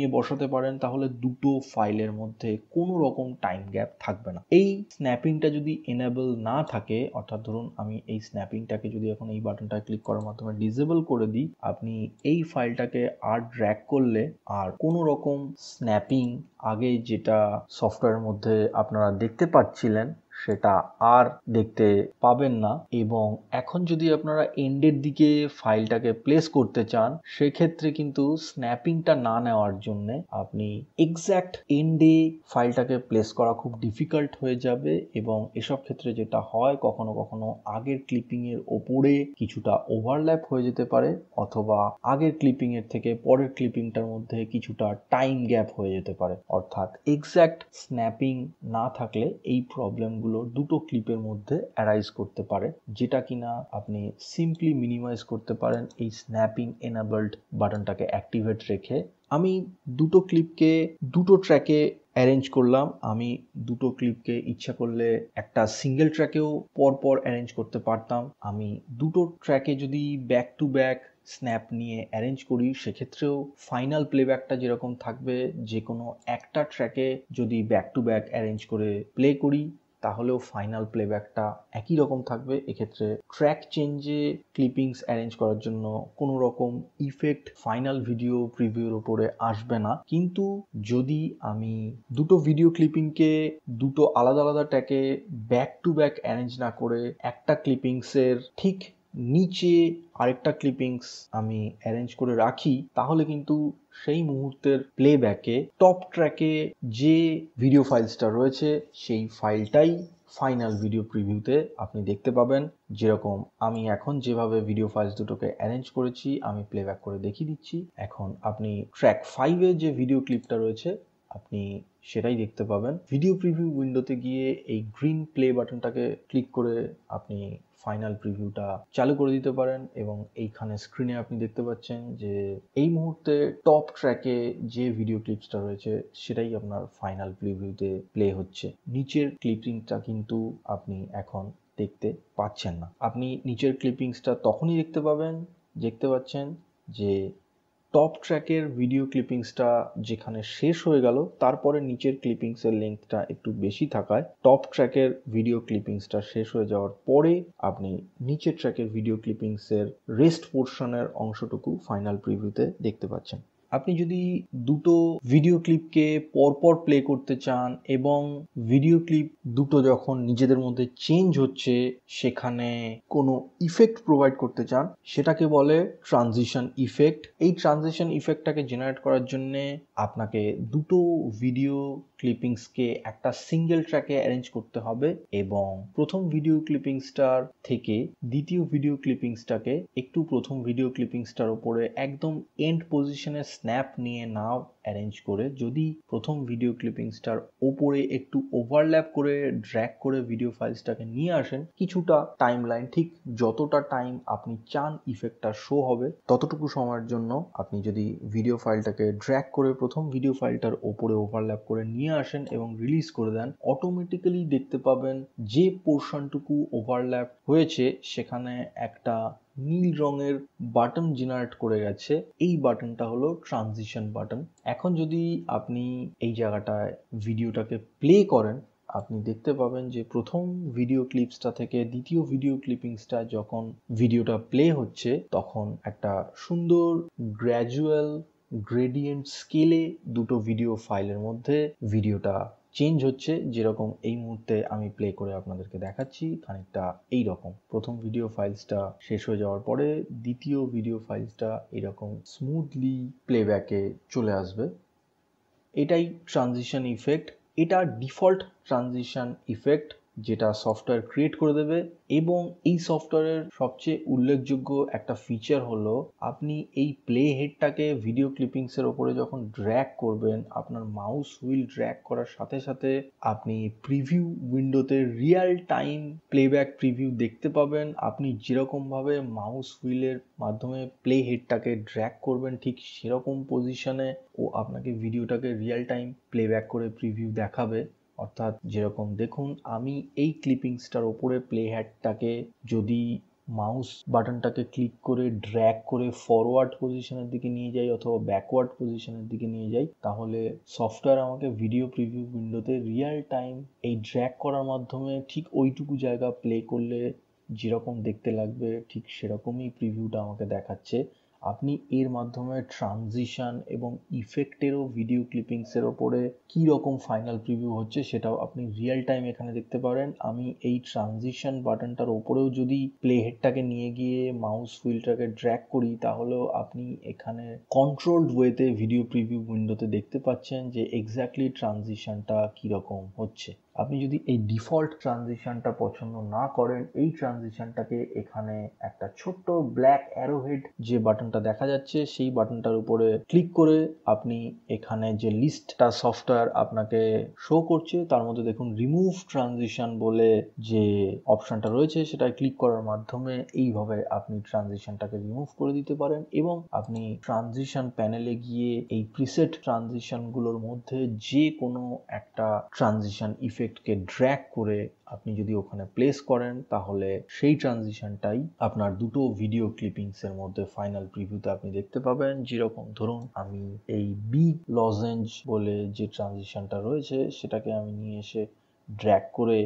বসাতে পারেন তাহলে দুটো ফাইলের মধ্যে কোনো রকম টাইম গ্যাপ থাকবে না। এই স্ন্যাপিংটা যদি এনেবল না থাকে, অর্থাৎ ধরুন আমি এই স্ন্যাপিংটাকে যদি এখন এই বাটনটা ক্লিক করার মাধ্যমে ডিসেবল করে দিই, আপনি এই ফাইলটাকে আর ড্র্যাগ করলে আর কোনো রকম স্ন্যাপিং আগে যেটা সফটওয়্যারের মধ্যে আপনারা দেখতে পাচ্ছিলেন সেটা আর দেখতে পাবেন না। এবং এখন যদি আপনারা এন্ডের দিকে ফাইলটাকে প্লেস করতে চান, সেক্ষেত্রে কিন্তু স্ন্যাপিংটা না নেওয়ার জন্য আপনি এক্স্যাক্ট এন্ডে ফাইলটাকে প্লেস করা খুব ডিফিকাল্ট হয়ে যাবে। এবং এসব ক্ষেত্রে যেটা হয়, কখনো কখনো আগের ক্লিপিং এর ওপরে কিছুটা ওভারল্যাপ হয়ে যেতে পারে, অথবা আগের ক্লিপিং এর থেকে পরের ক্লিপিংটার মধ্যে কিছুটা টাইম গ্যাপ হয়ে যেতে পারে। অর্থাৎ এক্স্যাক্ট স্ন্যাপিং না থাকলে এই প্রবলেমগুলো দুটো ক্লিপের মধ্যে অ্যারাইজ করতে পারে, যেটা কিনা আপনি সিম্পলি মিনিমাইজ করতে পারেন এই স্ন্যাপিং এনাবলড বাটনটাকে অ্যাক্টিভেট রেখে। আমি দুটো ক্লিপকে দুটো ট্র্যাকে অ্যারেঞ্জ করলাম। আমি দুটো ক্লিপকে ইচ্ছা করলে একটা সিঙ্গেল ট্র্যাকেও পরপর অ্যারেঞ্জ করতে পারতাম। আমি দুটো ট্র্যাকে যদি ব্যাক টু ব্যাক স্ন্যাপ নিয়ে অ্যারেঞ্জ করি, সেক্ষেত্রেও ফাইনাল প্লেব্যাকটা যেরকম থাকবে, যে কোনো একটা ট্র্যাকে যদি ব্যাক টু ব্যাক অ্যারেঞ্জ করে প্লে করি তাহলেও ফাইনাল প্লেব্যাকটা একই রকম থাকবে। এক্ষেত্রে ট্র্যাক চেঞ্জে ক্লিপিংস অ্যারেঞ্জ করার জন্য কোনো রকম ইফেক্ট ফাইনাল ভিডিও প্রিভিউর উপরে আসবে না। কিন্তু যদি আমি দুটো ভিডিও ক্লিপিংকে দুটো আলাদা আলাদা ট্র্যাকে ব্যাক টু ব্যাক অ্যারেঞ্জ না করে একটা ক্লিপিংসের ঠিক নিচে আরেকটা ক্লিপিংস আমি অ্যারেঞ্জ করে রাখি, তাহলে কিন্তু সেই মুহূর্তের প্লেব্যাকে টপ ট্র্যাকে যে ভিডিও ফাইলসটা রয়েছে সেই ফাইলটাই ফাইনাল ভিডিও প্রিভিউতে আপনি দেখতে পাবেন। যেরকম আমি এখন যেভাবে ভিডিও ফাইলস দুটোকে অ্যারেঞ্জ করেছি আমি প্লেব্যাক করে দেখিয়ে দিচ্ছি। এখন আপনি ট্র্যাক ফাইভে যে ভিডিও ক্লিপটা রয়েছে আপনি সেটাই দেখতে পাবেন। ভিডিও প্রিভিউ উইন্ডোতে গিয়ে এই গ্রিন প্লে বাটনটাকে ক্লিক করে আপনি ফাইনাল প্রিভিউটা চালু করে দিতে পারেন। এবং এইখানে স্ক্রিনে আপনি দেখতে পাচ্ছেন যে এই মুহূর্তে টপ ট্র্যাকে যে ভিডিও ক্লিপসটা রয়েছে সেটাই আপনার ফাইনাল প্রিভিউতে প্লে হচ্ছে। নিচের ক্লিপিংটা কিন্তু আপনি এখন দেখতে পাচ্ছেন না। আপনি নিচের ক্লিপিংসটা তখনই দেখতে পাবেন দেখতে পাচ্ছেন যে টপ ট্র্যাকের ভিডিও ক্লিপিংসটা যেখানে শেষ হয়ে গেল, তারপরে নিচের ক্লিপিংসের লেন্থটা একটু বেশি থাকায় টপ ট্র্যাকের ভিডিও ক্লিপিংসটা শেষ হয়ে যাওয়ার পরে আপনি নিচের ট্র্যাকের ভিডিও ক্লিপিংসের রেস্ট পোর্শনের অংশটুকু ফাইনাল প্রিভিউতে দেখতে পাচ্ছেন। আপনি যদি দুটো ভিডিও ক্লিপকে পরপর প্লে করতে চান এবং ভিডিও ক্লিপ দুটো যখন নিজেদের মধ্যে চেঞ্জ হচ্ছে সেখানে কোনো ইফেক্ট প্রোভাইড করতে চান, সেটাকে বলে ট্রানজিশন ইফেক্ট। এই ট্রানজিশন ইফেক্টটাকে জেনারেট করার জন্য আপনাকে দুটো ভিডিও ক্লিপিংসকে একটা সিঙ্গেল ট্র্যাকে অ্যারেঞ্জ করতে হবে এবং প্রথম ভিডিও ক্লিপিংসটার থেকে দ্বিতীয় ভিডিও ক্লিপিংসটাকে একটু প্রথম ভিডিও ক্লিপিংসটার উপরে একদম এন্ড পজিশনে স্ন্যাপ নিয়ে নাও অ্যারেঞ্জ করে, যদি প্রথম ভিডিও ক্লিপিংসটার ওপরে একটু ওভারল্যাপ করে ড্র্যাগ করে ভিডিও ফাইলসটাকে নিয়ে আসেন কিছুটা টাইম লাইন, ঠিক যতটা টাইম আপনি চান ইফেক্টটা শো হবে ততটুকু সময়ের জন্য আপনি যদি ভিডিও ফাইলটাকে ড্র্যাগ করে প্রথম ভিডিও ফাইলটার ওপরে ওভারল্যাপ করে নিয়ে আসেন এবং রিলিজ করে দেন, অটোমেটিক্যালি দেখতে পাবেন যে পোর্শনটুকু ওভারল্যাপ হয়েছে সেখানে একটা নীল রঙের বাটন জেনারেট করে গেছে। এই বাটনটা হলো ট্রানজিশন বাটন। এখন যদি আপনি এই জায়গাটায় ভিডিওটাকে প্লে করেন, আপনি দেখতে পাবেন যে প্রথম ভিডিও ক্লিপসটা থেকে দ্বিতীয় ভিডিও ক্লিপিংসটা যখন ভিডিওটা প্লে হচ্ছে তখন একটা সুন্দর গ্র্যাজুয়াল গ্রেডিয়েন্ট স্কেলে দুটো ভিডিও ফাইলের মধ্যে ভিডিওটা চেঞ্জ হচ্ছে। যেরকম এই মুহূর্তে আমি প্লে করে আপনাদেরকে দেখাচ্ছি, খানিকটা এইরকম প্রথম ভিডিও ফাইলসটা শেষ হয়ে যাওয়ার পরে দ্বিতীয় ভিডিও ফাইলসটা এরকম স্মুথলি প্লেব্যাকে চলে আসবে। এটাই ট্রানজিশন ইফেক্ট। এটা ডিফল্ট ট্রানজিশন ইফেক্ট যেটা সফটওয়্যার ক্রিয়েট করে দেবে। এবং এই সফটওয়্যারের সবচেয়ে উল্লেখযোগ্য একটা ফিচার হলো আপনি এই প্লে হেডটাকে ভিডিও ক্লিপিংসের ওপরে যখন ড্র্যাগ করবেন, আপনার মাউস হুইল ড্র্যাগ করার সাথে সাথে আপনি প্রিভিউ উইন্ডোতে রিয়েল টাইম প্লেব্যাক প্রিভিউ দেখতে পাবেন। আপনি যেরকমভাবে মাউস হুইলের মাধ্যমে প্লে হেডটাকে ড্র্যাগ করবেন ঠিক সেরকম পজিশনে ও আপনাকে ভিডিওটাকে রিয়েল টাইম প্লেব্যাক করে প্রিভিউ দেখাবে। অর্থাৎ যেরকম দেখুন আমি এই ক্লিপিংসটার ওপরে প্লে হেডটাকে যদি মাউস বাটনটাকে ক্লিক করে ড্র্যাগ করে ফরওয়ার্ড পজিশনের দিকে নিয়ে যাই অথবা ব্যাকওয়ার্ড পজিশনের দিকে নিয়ে যাই, তাহলে সফটওয়্যার আমাকে ভিডিও প্রিভিউ উইন্ডোতে রিয়েল টাইম এই ড্র্যাগ করার মাধ্যমে ঠিক ওইটুকু জায়গা প্লে করলে যেরকম দেখতে লাগবে ঠিক সেরকমই প্রিভিউটা আমাকে দেখাচ্ছে। আপনি এর মাধ্যমে ট্রানজিশন এবং ইফেক্টেরও ভিডিও ক্লিপিংসের ওপরে কী রকম ফাইনাল প্রিভিউ হচ্ছে সেটাও আপনি রিয়েল টাইম এখানে দেখতে পারেন। আমি এই ট্রানজিশন বাটনটার ওপরেও যদি প্লে হেডটাকে নিয়ে গিয়ে মাউস হুইলটাকে ড্র্যাগ করি, তাহলেও আপনি এখানে কন্ট্রোলড ওয়েতে ভিডিও প্রিভিউ উইন্ডোতে দেখতে পাচ্ছেন যে এক্স্যাক্টলি ট্রানজিশনটা কীরকম হচ্ছে। আপনি যদি এই ডিফল্ট ট্রানজিশনটা পছন্দ না করেন, এই ট্রানজিশনটাকে এখানে একটা ছোট্ট ব্ল্যাক অ্যারোহেড যে বাটনটা দেখা যাচ্ছে সেই বাটনটার উপরে ক্লিক করে আপনি এখানে যে লিস্টটা সফটওয়্যার আপনাকে শো করছে তার মধ্যে দেখুন রিমুভ ট্রানজিশন বলে যে অপশনটা রয়েছে, সেটা ক্লিক করার মাধ্যমে এইভাবে আপনি ট্রানজিশনটাকে রিমুভ করে দিতে পারেন এবং আপনি ট্রানজিশন প্যানেলে গিয়ে এই প্রিসেট ট্রানজিশনগুলোর মধ্যে যে কোনো একটা ট্রানজিশন ইফেক্টকে ড্র্যাগ করে আপনি যদি ওখানে প্লেস করেন, তাহলে সেই ট্রানজিশনটাই আপনার দুটো ভিডিও ক্লিপিংসের মধ্যে ফাইনাল প্রিভিউতে আপনি দেখতে পাবেন। যেরকম ধরুন আমি এই বি লজেঞ্জ বলে যে ট্রানজিশনটা রয়েছে সেটাকে আমি নিয়ে এসে ড্র্যাগ করে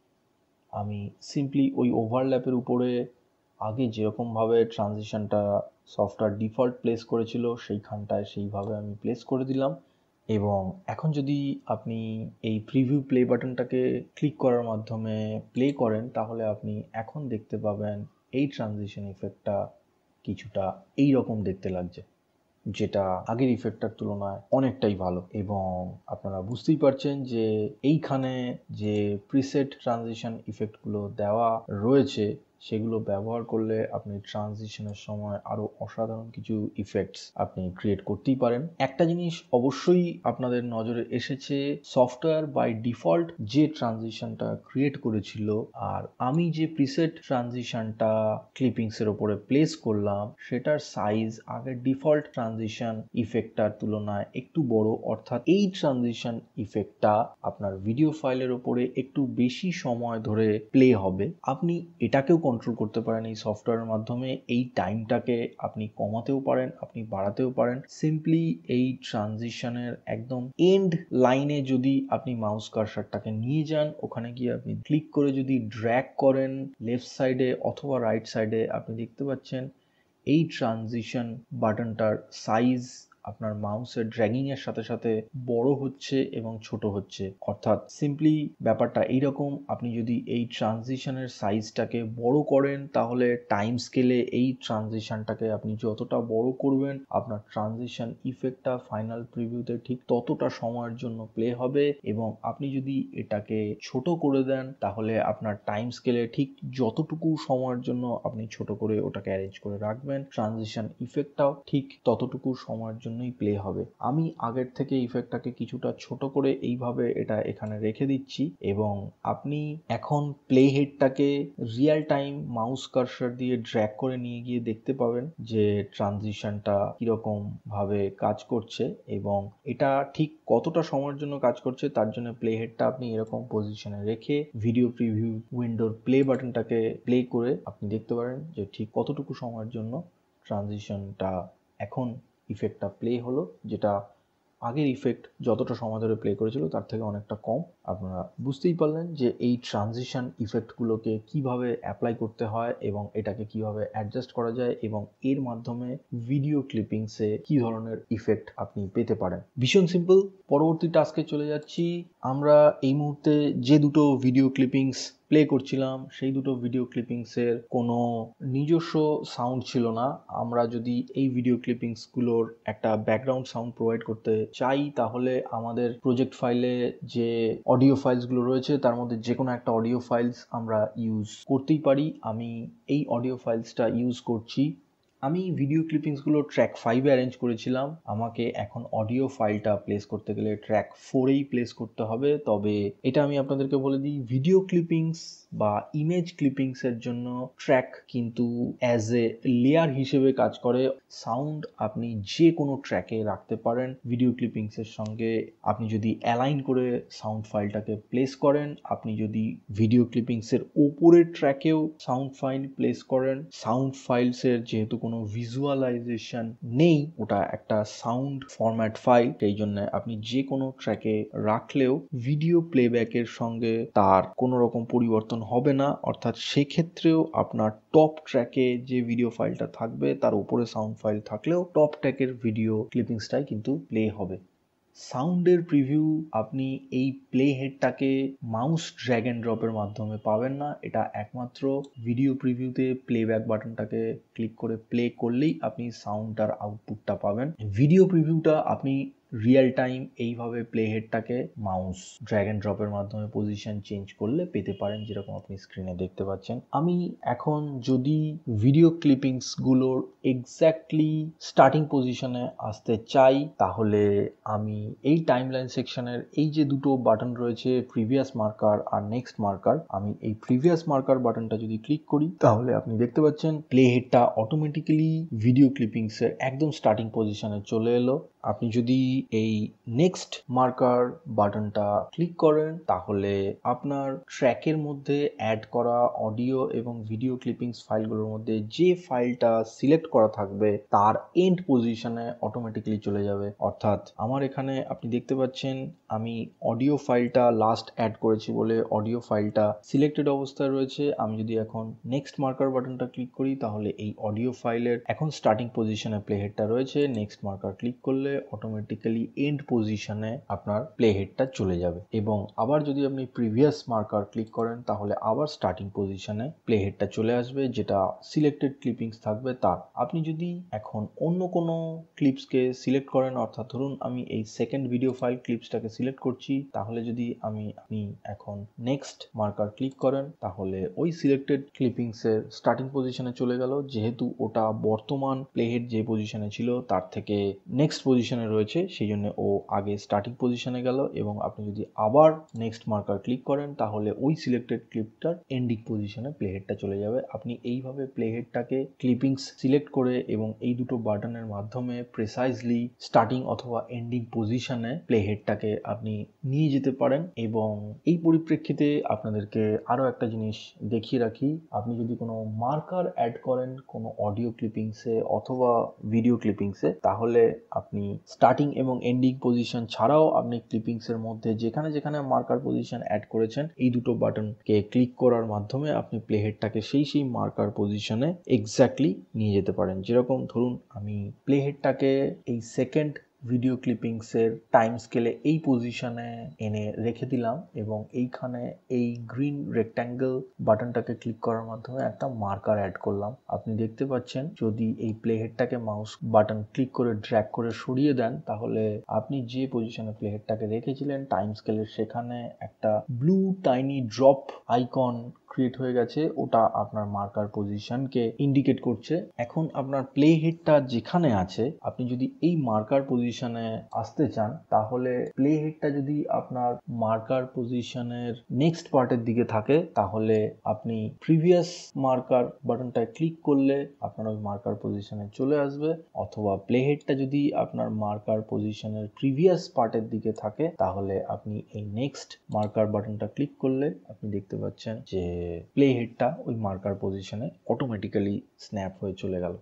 আমি সিম্পলি ওই ওভারল্যাপের উপরে আগে যেরকমভাবে ট্রানজিশনটা সফটওয়্যার ডিফল্ট প্লেস করেছিল সেইখানটায় সেইভাবে আমি প্লেস করে দিলাম। এবং এখন যদি আপনি এই প্রিভিউ প্লে বাটনটাকে ক্লিক করার মাধ্যমে প্লে করেন, তাহলে আপনি এখন দেখতে পাবেন এই ট্রানজিশন ইফেক্টটা কিছুটা এই রকম দেখতে লাগছে, যেটা আগের ইফেক্টটার তুলনায় অনেকটাই ভালো। এবং আপনারা বুঝতেই পারছেন যে এইখানে যে প্রিসেট ট্রানজিশন ইফেক্টগুলো দেওয়া রয়েছে সেগুলো ব্যবহার করলে আপনি ট্রানজিশনের সময় আরো অসাধারণ কিছু ইফেক্টস আপনি ক্রিয়েট করতেই পারেন। একটা জিনিস অবশ্যই আপনাদের নজরে এসেছে, সফটওয়্যার বাই ডিফল্ট যে ট্রানজিশনটা ক্রিয়েট করেছিল আর আমি যে প্রিসেট ট্রানজিশনটা ক্লিপিংসের ওপরে প্লেস করলাম সেটার সাইজ আগের ডিফল্ট ট্রানজিশন ইফেক্টটার তুলনায় একটু বড়, অর্থাৎ এই ট্রানজিশন ইফেক্টটা আপনার ভিডিও ফাইলের ওপরে একটু বেশি সময় ধরে প্লে হবে। আপনি এটাকেও কন্ট্রোল করতে পারেন এই সফটওয়্যারের মাধ্যমে, এই টাইমটাকে আপনি কমাতেও পারেন, আপনি বাড়াতেও পারেন। সিম্পলি এই ট্রানজিশনের একদম এন্ড লাইনে যদি আপনি মাউস কার্সারটাকে নিয়ে যান, ওখানে গিয়ে আপনি ক্লিক করে যদি ড্র্যাগ করেন লেফট সাইডে অথবা রাইট সাইডে, আপনি দেখতে পাচ্ছেন এই ট্রানজিশন বাটনটার সাইজ আপনার মাউসের ড্র্যাগিং এর সাথে সাথে বড় হচ্ছে এবং ছোট হচ্ছে। অর্থাৎ সিম্পলি ব্যাপারটা এইরকম, আপনি যদি এই ট্রানজিশনের সাইজটাকে বড় করেন তাহলে টাইম স্কেলে এই ট্রানজিশনটাকে আপনি যতটা বড় করবেন আপনার ট্রানজিশন ইফেক্টটা ফাইনাল প্রিভিউতে ঠিক ততটা সময়ের জন্য প্লে হবে। এবং আপনি যদি এটাকে ছোট করে দেন তাহলে আপনার টাইম স্কেলে ঠিক যতটুকু সময়ের জন্য আপনি ছোট করে ওটাকে অ্যারেঞ্জ করে রাখবেন, ট্রানজিশন ইফেক্টটাও ঠিক ততটুকু সময়ের জন্য প্লে হবে। আমি আগের থেকে ইফেক্টটাকে কিছুটা ছোট করে এইভাবে এটা এখানে রেখে দিচ্ছি এবং আপনি এখন প্লে হেডটাকে রিয়েল টাইম মাউস কার্সার দিয়ে ড্র্যাগ করে নিয়ে গিয়ে দেখতে পাবেন যে ট্রানজিশনটা কিরকম ভাবে কাজ করছে এবং এটা ঠিক কতটা সময়ের জন্য কাজ করছে তার জন্য প্লে হেডটা আপনি এরকম পজিশনে রেখে ভিডিও প্রিভিউ উইন্ডোর প্লে বাটনটাকে প্লে করে আপনি দেখতে পারেন যে ঠিক কতটুকু সময়ের জন্য ট্রানজিশনটা এখন ইফেক্টটা প্লে হলো, যেটা আগের ইফেক্ট যতটা সময় ধরে প্লে করেছিল তার থেকে অনেকটা কম। আপনারা বুঝতেই পারলেন যে এই ট্রানজিশন ইফেক্টগুলোকে কিভাবে অ্যাপ্লাই করতে হয় এবং এটাকে কিভাবে অ্যাডজাস্ট করা যায় এবং এর মাধ্যমে ভিডিও ক্লিপিংসে কি ধরনের ইফেক্ট আপনি পেতে পারেন। ভীষণ সিম্পল। পরবর্তী টাস্কে চলে যাচ্ছি। আমরা এই মুহূর্তে যে দুটো ভিডিও ক্লিপিংস প্লে করছিলাম সেই দুটো ভিডিও ক্লিপিংসের কোনো নিজস্ব সাউন্ড ছিল না। আমরা যদি এই ভিডিও ক্লিপিংসগুলোর একটা ব্যাকগ্রাউন্ড সাউন্ড প্রোভাইড করতে চাই তাহলে আমাদের প্রজেক্ট ফাইলে যে অডিও ফাইলসগুলো রয়েছে তার মধ্যে যে কোনো একটা অডিও ফাইলস আমরা ইউজ করতেই পারি। আমি এই অডিও ফাইলসটা ইউজ করছি আমি ভিডিও ক্লিপিংসগুলো ট্র্যাক ফাইভে অ্যারেঞ্জ করেছিলাম। আমাকে এখন অডিও ফাইলটা প্লেস করতে গেলে ট্র্যাক ফোরেই প্লেস করতে হবে। তবে এটা আমি আপনাদেরকে বলে দিই, ভিডিও ক্লিপিংস বা ইমেজ ক্লিপিংসের জন্য ট্র্যাক কিন্তু অ্যাজ এ লেয়ার হিসেবে কাজ করে। সাউন্ড আপনি যে কোনো ট্র্যাকে রাখতে পারেন। ভিডিও ক্লিপিংসের সঙ্গে আপনি যদি অ্যালাইন করে সাউন্ড ফাইলটাকে প্লেস করেন, আপনি যদি ভিডিও ক্লিপিংসের ওপরের ট্র্যাকেও সাউন্ড ফাইল প্লেস করেন, সাউন্ড ফাইলসের যেহেতু কোনো ভিজুয়ালাইজেশন নেই, ওটা একটা সাউন্ড ফরম্যাট ফাইল, সেই জন্য আপনি যে কোনো ট্র্যাকে রাখলেও ভিডিও প্লেব্যাকের সঙ্গে তার কোনো রকম পরিবর্তন হবে না। অর্থাৎ সেক্ষেত্রেও আপনার টপ ট্র্যাকে যে ভিডিও ফাইলটা থাকবে তার উপরে সাউন্ড ফাইল থাকলেও টপ ট্র্যাকের ভিডিও ক্লিপিংসটাই কিন্তু প্লে হবে। সাউন্ডের প্রিভিউ আপনি এই প্লে হেডটাকে মাউস ড্র্যাগ অ্যান্ড ড্রপের মাধ্যমে পাবেন না। এটা একমাত্র ভিডিও প্রিভিউতে প্লেব্যাক বাটনটাকে ক্লিক করে প্লে করলেই আপনি সাউন্ডটার আউটপুটটা পাবেন। ভিডিও প্রিভিউটা আপনি রিয়েল টাইম এইভাবে প্লে হেডটাকে মাউস ড্র্যাগ অ্যান্ড ড্রপের মাধ্যমে পজিশন চেঞ্জ করলে পেতে পারেন, যেরকম আপনি স্ক্রিনে দেখতে পাচ্ছেন। আমি এখন যদি ভিডিও ক্লিপিংসগুলোর এক্স্যাক্টলি স্টার্টিং পজিশনে আসতে চাই, তাহলে আমি এই টাইমলাইন সেকশনের এই যে দুটো বাটন রয়েছে, প্রিভিয়াস মার্কার আর নেক্সট মার্কার, আমি এই প্রিভিয়াস মার্কার বাটনটা যদি ক্লিক করি, তাহলে আপনি দেখতে পাচ্ছেন প্লে হেডটা অটোমেটিক্যালি ভিডিও ক্লিপিংসের একদম স্টার্টিং পজিশনে চলে এলো। আপনি যদি এই নেক্সট মার্কার বাটনটা ক্লিক করেন, তাহলে আপনার ট্র্যাকের মধ্যে অ্যাড করা অডিও এবং ভিডিও ক্লিপিংস ফাইলগুলোর মধ্যে যে ফাইলটা সিলেক্ট করা থাকবে তার এন্ড পজিশনে অটোমেটিক্যালি চলে যাবে। অর্থাৎ আমার এখানে আপনি দেখতে পাচ্ছেন আমি অডিও ফাইলটা লাস্ট অ্যাড করেছি বলে অডিও ফাইলটা সিলেক্টেড অবস্থায় রয়েছে। আমি যদি এখন নেক্সট মার্কার বাটনটা ক্লিক করি, তাহলে এই অডিও ফাইলের এখন স্টার্টিং পজিশনে প্লে হেডটা রয়েছে। নেক্সট মার্কার ক্লিক করলে অটোমেটিক্যালি এন্ড পজিশনে আপনার প্লে হেডটা চলে যাবে। এবং আবার যদি আপনি প্রিভিয়াস মার্কার ক্লিক করেন, তাহলে আবার স্টার্টিং পজিশনে প্লে হেডটা চলে আসবে, যেটা সিলেক্টেড ক্লিপিংস থাকবে তার। আপনি যদি এখন অন্য কোনো ক্লিপসকে সিলেক্ট করেন, অর্থাৎ ধরুন আমি এই সেকেন্ড ভিডিও ফাইল ক্লিপসটাকে সিলেক্ট করছি, তাহলে যদি আমি আপনি এখন নেক্সট মার্কার ক্লিক করেন, তাহলে ওই সিলেক্টেড ক্লিপিংসের স্টার্টিং পজিশনে চলে গেল। যেহেতু ওটা বর্তমান প্লে হেড যে পজিশনে ছিল তার থেকে নেক্সট পজিশনে রয়েছে, সেই জন্য ও আগে স্টার্টিং পজিশনে গেল। এবং আপনি যদি আবার নেক্সট মার্কার ক্লিক করেন, তাহলে ওই সিলেক্টেড ক্লিপটার এন্ডিং পজিশনে প্লে হেডটা চলে যাবে। আপনি এইভাবে প্লে হেডটাকে ক্লিপিংস সিলেক্ট করে এবং এই দুটো বাটনের মাধ্যমে প্রিসাইজলি স্টার্টিং অথবা এন্ডিং পজিশনে প্লে হেডটাকে আপনি নিয়ে যেতে পারেন। এবং এই পরিপ্রেক্ষিতে আপনাদেরকে আরো একটা জিনিস দেখিয়ে রাখি, আপনি যদি কোনো মার্কার অ্যাড করেন কোনো অডিও ক্লিপিংসে অথবা ভিডিও ক্লিপিংসে, তাহলে আপনি স্টার্টিং এবং এন্ডিং পজিশন ছাড়াও আপনি ক্লিপিংসের মধ্যে যেখানে যেখানে মার্কার পজিশন অ্যাড করেছেন এই দুটো বাটনকে ক্লিক করার মাধ্যমে আপনি প্লে হেডটাকে সেই সেই মার্কার পজিশনে এক্স্যাক্টলি নিয়ে যেতে পারেন। যেরকম ধরুন আমি প্লে হেডটাকে এই সেকেন্ড ভিডিও ক্লিপিংসের টাইম স্কেলে এই পজিশনে এনে রেখে দিলাম এবং এইখানে এই গ্রিন রেক্ট্যাঙ্গেল বাটনটাকে ক্লিক করার মাধ্যমে একটা মার্কার অ্যাড করলাম। আপনি দেখতে পাচ্ছেন যদি এই প্লে হেডটাকে মাউস বাটন ক্লিক করে ড্র্যাগ করে সরিয়ে দেন, তাহলে আপনি যে পজিশনে প্লে হেডটাকে রেখেছিলেন টাইম স্কেলের সেখানে একটা blue tiny drop icon create হয়ে গেছে, ওটা আপনার মার্কার পজিশনকে ইন্ডিকেট করছে। এখন আপনার প্লে হেডটা যেখানে আছে আপনি যদি এই মার্কার পজিশনে আসতে চান, তাহলে প্লে হেডটা যদি আপনার মার্কার পজিশনের নেক্সট পার্টের দিকে থাকে, তাহলে আপনি প্রিভিয়াস মার্কার বাটনটায় ক্লিক করলে আপনার ওই মার্কার পজিশনে চলে আসবে। অথবা প্লে হেডটা যদি আপনার মার্কার পজিশনের প্রিভিয়াস পার্টের দিকে থাকে, তাহলে আপনি এই নেক্সট মার্কার বাটনটা ক্লিক করলে আপনি দেখতে পাচ্ছেন যে প্লে হেডটা ওই মার্কার পজিশনে অটোমেটিক্যালি স্ন্যাপ হয়ে চলে গেল।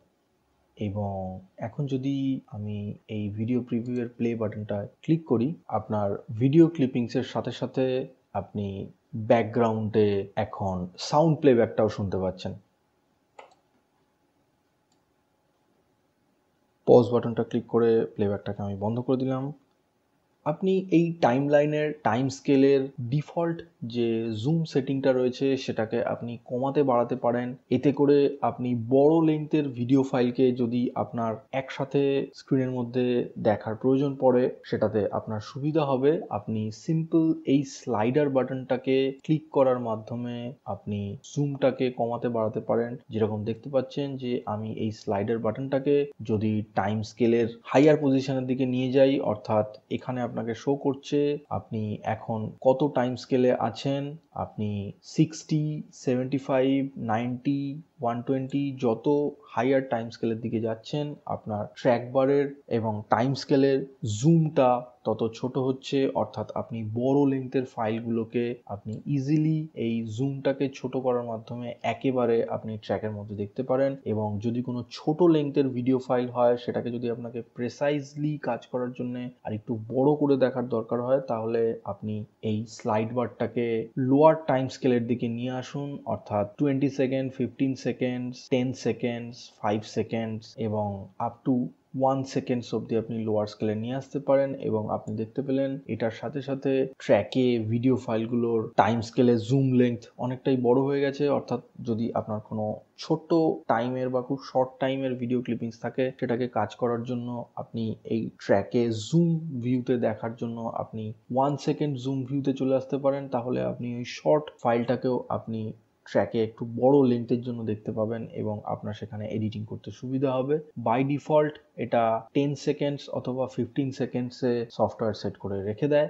এবং এখন যদি আমি এই ভিডিও প্রিভিউয়ের প্লে বাটনটা ক্লিক করি, আপনার ভিডিও ক্লিপিংসের সাথে সাথে আপনি ব্যাকগ্রাউন্ডে এখন সাউন্ড প্লেব্যাকটাও শুনতে পাচ্ছেন। পজ বাটনটা ক্লিক করে প্লেব্যাকটাকে আমি বন্ধ করে দিলাম। আপনি এই টাইমলাইনের টাইম স্কেলের ডিফল্ট যে জুম সেটিংটা রয়েছে সেটাকে আপনি কমাতে বাড়াতে পারেন। এতে করে আপনি বড় লেন্থের ভিডিও ফাইলকে যদি আপনার একসাথে স্ক্রিনের মধ্যে দেখার প্রয়োজন পড়ে সেটাতে আপনার সুবিধা হবে। আপনি সিম্পল এই স্লাইডার বাটনটাকে ক্লিক করার মাধ্যমে আপনি জুমটাকে কমাতে বাড়াতে পারেন। যেরকম দেখতে পাচ্ছেন যে আমি এই স্লাইডার বাটনটাকে যদি টাইম স্কেলের হাইয়ার পজিশনের দিকে নিয়ে যাই, অর্থাৎ এখানে আপনাকে শো করছে আপনি এখন কত টাইম স্কেলে আছেন, আপনি sixty, seventy five, ninety, one twenty যত হাইয়ার টাইম স্কেলের দিকে যাচ্ছেন আপনার ট্র্যাক বারের এবং টাইম স্কেলের জুমটা তত ছোট হচ্ছে। অর্থাৎ আপনি বড় লেন্থের ফাইলগুলোকে আপনি ইজিলি এই জুমটাকে ছোট করার মাধ্যমে একেবারে আপনি ট্র্যাকের মধ্যে দেখতে পারেন। এবং যদি কোনো ছোট লেন্থের ভিডিও ফাইল হয় সেটাকে যদি আপনাকে প্রেসাইজলি কাজ করার জন্য আর একটু বড় করে দেখার দরকার হয় তাহলে আপনি এই স্লাইড বারটাকে লোয়ার টাইম স্কেলের দিকে নিয়ে আসুন, অর্থাৎ twenty second, fifteen seconds, ten seconds, five seconds এবং আপ টু ওয়ান সেকেন্ডস অবধি আপনি লোয়ার স্কেলে নিয়ে আসতে পারেন। এবং আপনি দেখতে পেলেন এটার সাথে সাথে ট্র্যাকে ভিডিও ফাইলগুলোর টাইম স্কেলে জুম লেন্থ অনেকটাই বড় হয়ে গেছে। অর্থাৎ যদি আপনার কোনো ছোট্ট টাইমের বা খুব শর্ট টাইমের ভিডিও ক্লিপিংস থাকে সেটাকে কাজ করার জন্য আপনি এই ট্র্যাকে জুম ভিউতে দেখার জন্য আপনি ওয়ান সেকেন্ড জুম ভিউতে চলে আসতে পারেন। তাহলে আপনি ওই শর্ট ফাইলটাকেও আপনি ট্র্যাকে একটু বড় লেন্থের জন্য দেখতে পাবেন এবং আপনার সেখানে এডিটিং করতে সুবিধা হবে। বাই ডিফল্ট এটা টেন সেকেন্ডস অথবা ফিফটিন সেকেন্ডসে সফটওয়্যার সেট করে রেখে দেয়।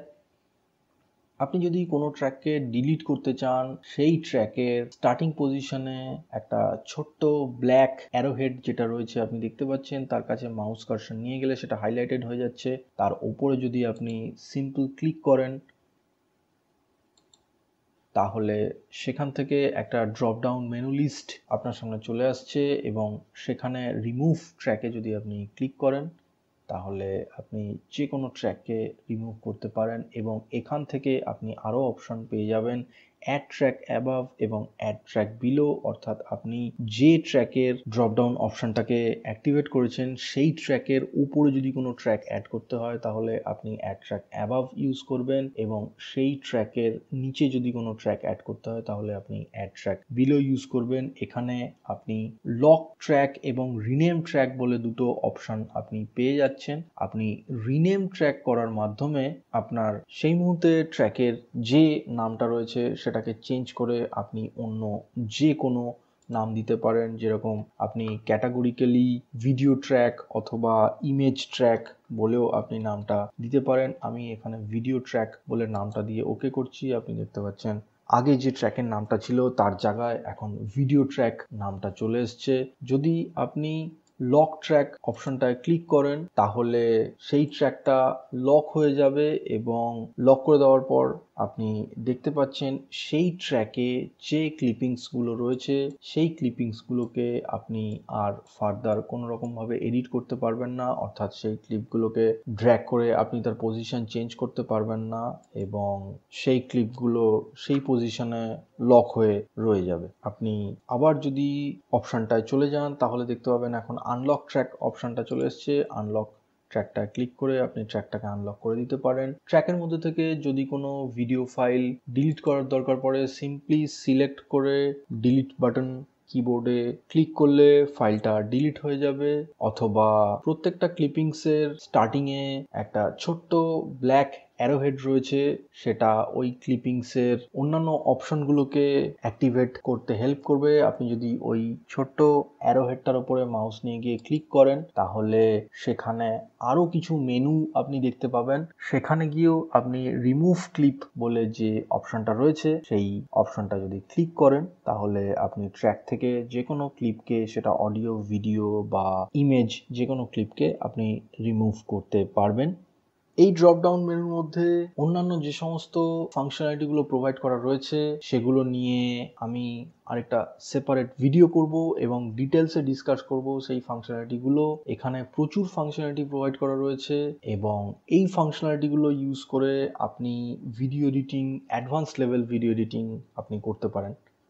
আপনি যদি কোনো ট্র্যাককে ডিলিট করতে চান সেই ট্র্যাকের স্টার্টিং পজিশনে একটা ছোট্ট ব্ল্যাক অ্যারোহেড যেটা রয়েছে আপনি দেখতে পাচ্ছেন, তার কাছে মাউস কার্সর নিয়ে গেলে সেটা হাইলাইটেড হয়ে যাচ্ছে। তার উপরে যদি আপনি সিম্পল ক্লিক করেন তাহলে সেখান থেকে একটা ড্রপ ডাউন মেনু লিস্ট আপনার সামনে চলে আসছে এবং সেখানে রিমুভ ট্র্যাকে যদি আপনি ক্লিক করেন তাহলে আপনি যে কোনো ট্র্যাককে রিমুভ করতে পারেন। এবং এখান থেকে আপনি আরও অপশন পেয়ে যাবেন অ্যাড ট্র্যাক অ্যাবাভ এবং অ্যাড ট্র্যাক বিলো, অর্থাৎ আপনি যে ট্র্যাকের ড্রপডাউন অপশনটাকে অ্যাক্টিভেট করেছেন সেই ট্র্যাকের উপরে যদি কোনো ট্র্যাক অ্যাড করতে হয় তাহলে আপনি অ্যাড ট্র্যাক অ্যাবাভ ইউজ করবেন এবং সেই ট্র্যাকের নিচে যদি কোনো ট্র্যাক অ্যাড করতে হয় তাহলে আপনি অ্যাড ট্র্যাক বিলো ইউজ করবেন। এখানে আপনি লক ট্র্যাক এবং রিনেম ট্র্যাক বলে দুটো অপশন আপনি পেয়ে যাচ্ছেন। আপনি রিনেম ট্র্যাক করার মাধ্যমে আপনার সেই মুহূর্তে ট্র্যাকের যে নামটা রয়েছে সেটাকে চেঞ্জ করে আপনি অন্য যে কোনো নাম দিতে পারেন। যেরকম আপনি ক্যাটাগরিক্যালি ভিডিও ট্র্যাক অথবা ইমেজ ট্র্যাক বলেও আপনি নামটা দিতে পারেন। আমি এখানে ভিডিও ট্র্যাক বলে নামটা দিয়ে ওকে করছি। আপনি দেখতে পাচ্ছেন আগে যে ট্র্যাকের নামটা ছিল তার জায়গায় এখন ভিডিও ট্র্যাক নামটা চলে এসছে। যদি আপনি লক ট্র্যাক অপশনটায় ক্লিক করেন তাহলে সেই ট্র্যাকটা লক হয়ে যাবে এবং লক করে দেওয়ার পর আপনি দেখতে পাচ্ছেন সেই ট্র্যাকে যে ক্লিপিংসগুলো রয়েছে সেই ক্লিপিংসগুলোকে আপনি আর ফার্দার কোনো রকমভাবে এডিট করতে পারবেন না, অর্থাৎ সেই ক্লিপগুলোকে ড্র্যাগ করে আপনি তার পজিশন চেঞ্জ করতে পারবেন না এবং সেই ক্লিপগুলো সেই পজিশনে লক হয়ে রয়ে যাবে। আপনি আবার যদি অপশনটায় চলে যান তাহলে দেখতে পাবেন এখন আনলক ট্র্যাক অপশনটা চলে এসছে। আনলক ট্র্যাকটা ক্লিক করে আপনি ট্র্যাকটাকে আনলক করে দিতে পারেন। ট্র্যাকের মধ্যে থেকে যদি কোনো ভিডিও ফাইল ডিলিট করার দরকার পড়ে সিম্পলি সিলেক্ট করে ডিলিট বাটন কিবোর্ডে ক্লিক করলে ফাইলটা ডিলিট হয়ে যাবে, অথবা প্রত্যেকটা ক্লিপিংসের স্টার্টিংয়ে একটা ছোট্ট ব্ল্যাক অ্যারোহেড রয়েছে সেটা ওই ক্লিপিংসের অন্যান্য অপশনগুলোকে অ্যাক্টিভেট করতে হেল্প করবে। আপনি যদি ওই ছোট্ট অ্যারোহেডটার উপরে মাউস নিয়ে গিয়ে ক্লিক করেন তাহলে সেখানে আরও কিছু মেনু আপনি দেখতে পাবেন। সেখানে গিয়েও আপনি রিমুভ ক্লিপ বলে যে অপশনটা রয়েছে সেই অপশনটা যদি ক্লিক করেন তাহলে আপনি ট্র্যাক থেকে যে কোনো ক্লিপকে, সেটা অডিও, ভিডিও বা ইমেজ, যে কোনো ক্লিপকে আপনি রিমুভ করতে পারবেন। এই ড্রপ ডাউন মেনুর মধ্যে অন্যান্য যে সমস্ত ফাংশনালিটিগুলো প্রোভাইড করা রয়েছে সেগুলো নিয়ে আমি আরেকটা সেপারেট ভিডিও করব এবং ডিটেলসে ডিসকাস করব সেই ফাংশনালিটিগুলো। এখানে প্রচুর ফাংশনালিটি প্রোভাইড করা রয়েছে এবং এই ফাংশনালিটিগুলো ইউজ করে আপনি video editing, advance level video editing আপনি করতে পারেন।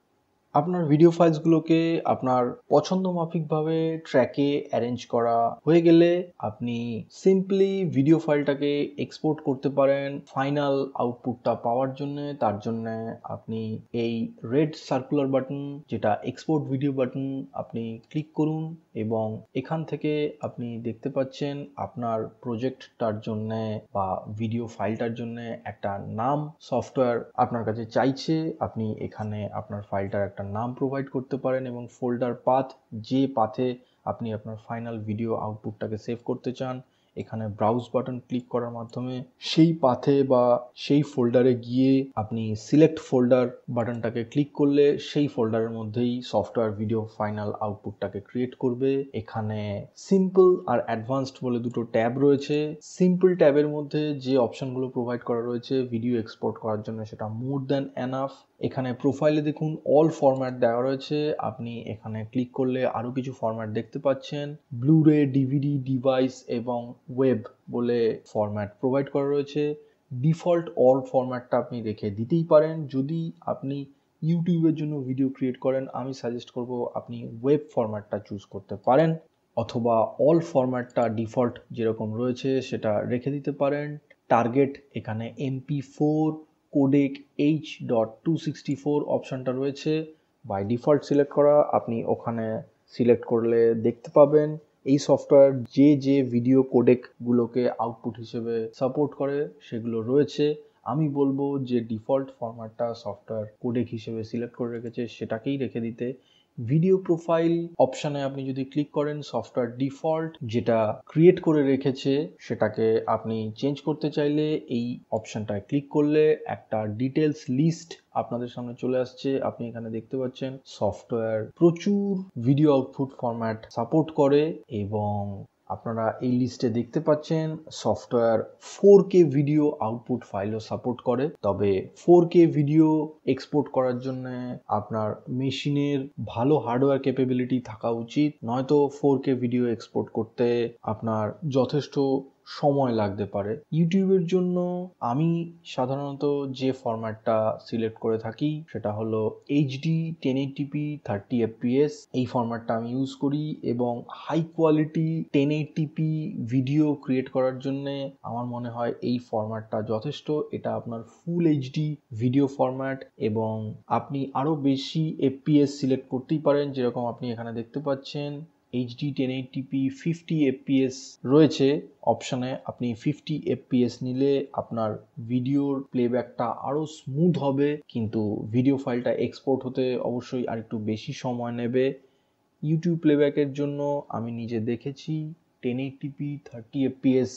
আপনার ভিডিও ফাইলসগুলোকে আপনার পছন্দ মাফিকভাবে ট্র্যাকে অ্যারেঞ্জ করা হয়ে গেলে আপনি সিম্পলি ভিডিও ফাইলটাকে এক্সপোর্ট করতে পারেন ফাইনাল আউটপুটটা পাওয়ার জন্য। তার জন্য আপনি এই রেড সার্কুলার বাটন যেটা এক্সপোর্ট ভিডিও বাটন আপনি ক্লিক করুন এবং এখান থেকে আপনি দেখতে পাচ্ছেন আপনার প্রজেক্টটার জন্য বা ভিডিও ফাইলটার জন্য একটা নাম সফটওয়্যার আপনার কাছে চাইছে। আপনি এখানে আপনার ফাইলটার একটা নাম প্রোভাইড করতে পারেন এবং ফোল্ডার পাথ যে পাথে আপনি আপনার ফাইনাল ভিডিও আউটপুটটাকে সেভ করতে চান এখানে ব্রাউজ বাটন ক্লিক করার মাধ্যমে সেই পাথে বা সেই ফোল্ডারে গিয়ে আপনি সিলেক্ট ফোল্ডার বাটনটাকে ক্লিক করলে সেই ফোল্ডারের মধ্যেই সফটওয়্যার ভিডিও ফাইনাল আউটপুটটাকে ক্রিয়েট করবে। এখানে সিম্পল আর অ্যাডভান্সড বলে দুটো ট্যাব রয়েছে। সিম্পল ট্যাবের মধ্যে যে অপশনগুলো প্রোভাইড করা রয়েছে ভিডিও এক্সপোর্ট করার জন্য সেটা মোর দ্যান এনাফ। এখানে প্রোফাইলে দেখুন অল ফরম্যাট দেওয়া রয়েছে, আপনি এখানে ক্লিক করলে আরও কিছু ফরম্যাট দেখতে পাচ্ছেন। ব্লুরে, ডিভিডি, ডিভাইস এবং ওয়েব বলে ফরম্যাট প্রোভাইড করা রয়েছে। ডিফল্ট অল ফরম্যাটটা আপনি রেখে দিতেই পারেন। যদি আপনি ইউটিউবের জন্য ভিডিও ক্রিয়েট করেন আমি সাজেস্ট করব আপনি ওয়েব ফরম্যাটটা চুজ করতে পারেন অথবা অল ফরম্যাটটা ডিফল্ট যেরকম রয়েছে সেটা রেখে দিতে পারেন। টার্গেট এখানে MP four codec H dot two sixty four অপশানটা রয়েছে, বাই ডিফল্ট সিলেক্ট করা। আপনি ওখানে সিলেক্ট করলে দেখতে পাবেন এই সফটওয়্যার যে যে ভিডিও কোডেকগুলোকে আউটপুট হিসেবে সাপোর্ট করে সেগুলো রয়েছে। আমি বলবো যে ডিফল্ট ফরম্যাটটা সফটওয়্যার কোডেক হিসেবে সিলেক্ট করে রেখেছে সেটাকেই রেখে দিতে। ভিডিও প্রোফাইল অপশানে আপনি যদি ক্লিক করেন সফটওয়্যার ডিফল্ট যেটা ক্রিয়েট করে রেখেছে সেটাকে আপনি চেঞ্জ করতে চাইলে এই অপশানটায় ক্লিক করলে একটা ডিটেলস লিস্ট আপনাদের সামনে চলে আসছে। আপনি এখানে দেখতে পাচ্ছেন সফটওয়্যার প্রচুর ভিডিও আউটপুট ফরম্যাট সাপোর্ট করে এবং আপনারা এই লিস্টে দেখতে পাচ্ছেন software four K video output ফাইলও সাপোর্ট করে। তবে ফোর কে ভিডিও এক্সপোর্ট করার জন্য আপনার মেশিনের ভালো হার্ডওয়্যার ক্যাপাবিলিটি থাকা উচিত, নয়তো ফোর কে ভিডিও এক্সপোর্ট করতে আপনার যথেষ্ট সময় লাগতে পারে। ইউটিউবের জন্য আমি সাধারণত যে ফরম্যাটটা সিলেক্ট করে থাকি সেটা হলো HD ten eighty P thirty FPS. এই ফরম্যাটটা আমি ইউজ করি এবং high quality ten eighty P video create করার জন্য আমার মনে হয় এই ফরম্যাটটা যথেষ্ট। এটা আপনার ফুল এইচডি ভিডিও ফরম্যাট এবং আপনি আরও বেশি এফপিএস সিলেক্ট করতেই পারেন, যেরকম আপনি এখানে দেখতে পাচ্ছেন HD ten eighty P fifty FPS রয়েছে অপশানে। আপনি ফিফটি এফপিএস নিলে আপনার ভিডিওর প্লেব্যাকটা আরও স্মুথ হবে, কিন্তু ভিডিও ফাইলটা এক্সপোর্ট হতে অবশ্যই আরেকটু বেশি সময় নেবে। ইউটিউব প্লেব্যাকের জন্য আমি নিজে দেখেছি ten eighty P thirty FPS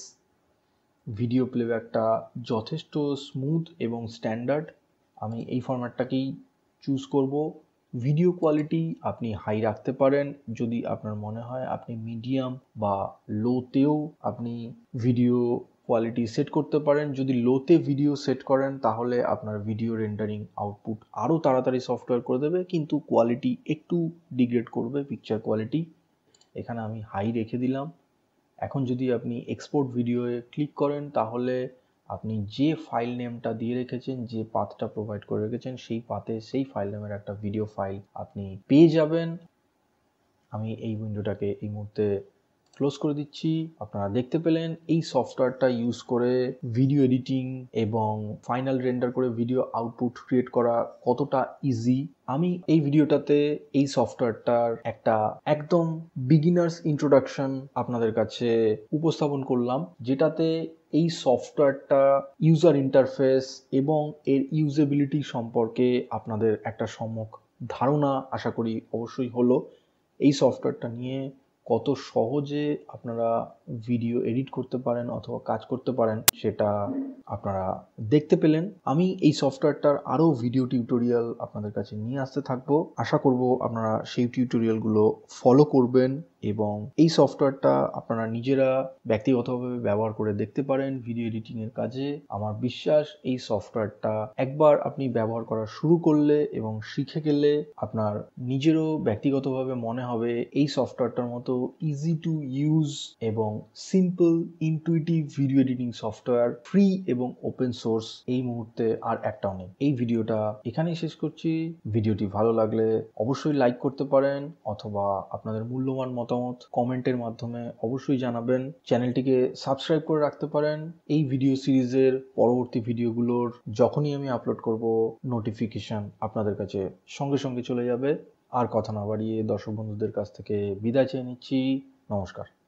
video প্লেব্যাকটা যথেষ্ট স্মুথ এবং স্ট্যান্ডার্ড। আমি এই ফরম্যাটটাকেই চুজ করব। ভিডিও কোয়ালিটি আপনি হাই রাখতে পারেন যদি আপনার মনে হয়, আপনি মিডিয়াম বা লোতেও আপনি ভিডিও কোয়ালিটি সেট করতে পারেন। যদি লোতে ভিডিও সেট করেন তাহলে আপনার ভিডিও রেন্ডারিং আউটপুট আরও তাড়াতাড়ি সফটওয়্যার করে দেবে, কিন্তু কোয়ালিটি একটু ডিগ্রেড করবে, পিকচার কোয়ালিটি। এখানে আমি হাই রেখে দিলাম। এখন যদি আপনি এক্সপোর্ট ভিডিওয়ে ক্লিক করেন তাহলে আপনি যে ফাইল নেমটা দিয়ে রেখেছেন, যে পাথটা প্রোভাইড করে রেখেছেন সেই পাথে সেই ফাইল নেমের একটা ভিডিও ফাইল আপনি পেয়ে যাবেন। আমি এই উইন্ডোটাকে এই মুহূর্তে ক্লোজ করে দিচ্ছি। আপনারা দেখতে পেলেন এই সফটওয়্যারটা ইউজ করে ভিডিও এডিটিং এবং ফাইনাল রেন্ডার করে ভিডিও আউটপুট ক্রিয়েট করা কতটা ইজি। আমি এই ভিডিওটাতে এই সফটওয়্যারটার একটা একদম বিগিনার্স ইন্ট্রোডাকশন আপনাদের কাছে উপস্থাপন করলাম, যেটাতে এই সফটওয়্যারটা ইউজার ইন্টারফেস এবং এর ইউজেবিলিটি সম্পর্কে আপনাদের একটা সম্যক ধারণা আশা করি অবশ্যই হলো। এই সফটওয়্যারটা নিয়ে কত সহজে আপনারা ভিডিও এডিট করতে পারেন অথবা কাজ করতে পারেন সেটা আপনারা দেখতে পেলেন। আমি এই সফটওয়্যারটার আরও ভিডিও টিউটোরিয়াল আপনাদের কাছে নিয়ে আসতে থাকবো। আশা করব আপনারা সেই টিউটোরিয়ালগুলো ফলো করবেন এবং এই সফটওয়্যারটা আপনারা নিজেরা ব্যক্তিগতভাবে ব্যবহার করে দেখতে পারেন ভিডিও এডিটিংয়ের কাজে। আমার বিশ্বাস এই সফটওয়্যারটা একবার আপনি ব্যবহার করা শুরু করলে এবং শিখে গেলে আপনার নিজেরও ব্যক্তিগতভাবে মনে হবে এই সফটওয়্যারটার মতো ইজি টু ইউজ এবং simple intuitive video editing software free এবং ওপেন সোর্স এই মুহূর্তে আর একটাও নেই। এই ভিডিওটা এখানেই শেষ করছি। ভিডিওটি ভালো লাগলে অবশ্যই লাইক করতে পারেন অথবা আপনাদের মূল্যবান মতামত কমেন্টের মাধ্যমে অবশ্যই জানাবেন। চ্যানেলটিকে সাবস্ক্রাইব করে রাখতে পারেন। এই ভিডিও সিরিজের পরবর্তী ভিডিওগুলোর যখনই আমি আপলোড করব নোটিফিকেশন আপনাদের কাছে সঙ্গে সঙ্গে চলে যাবে। আর কথা না বাড়িয়ে দর্শক বন্ধুদের কাছ থেকে বিদায় চেয়ে নিচ্ছি। নমস্কার।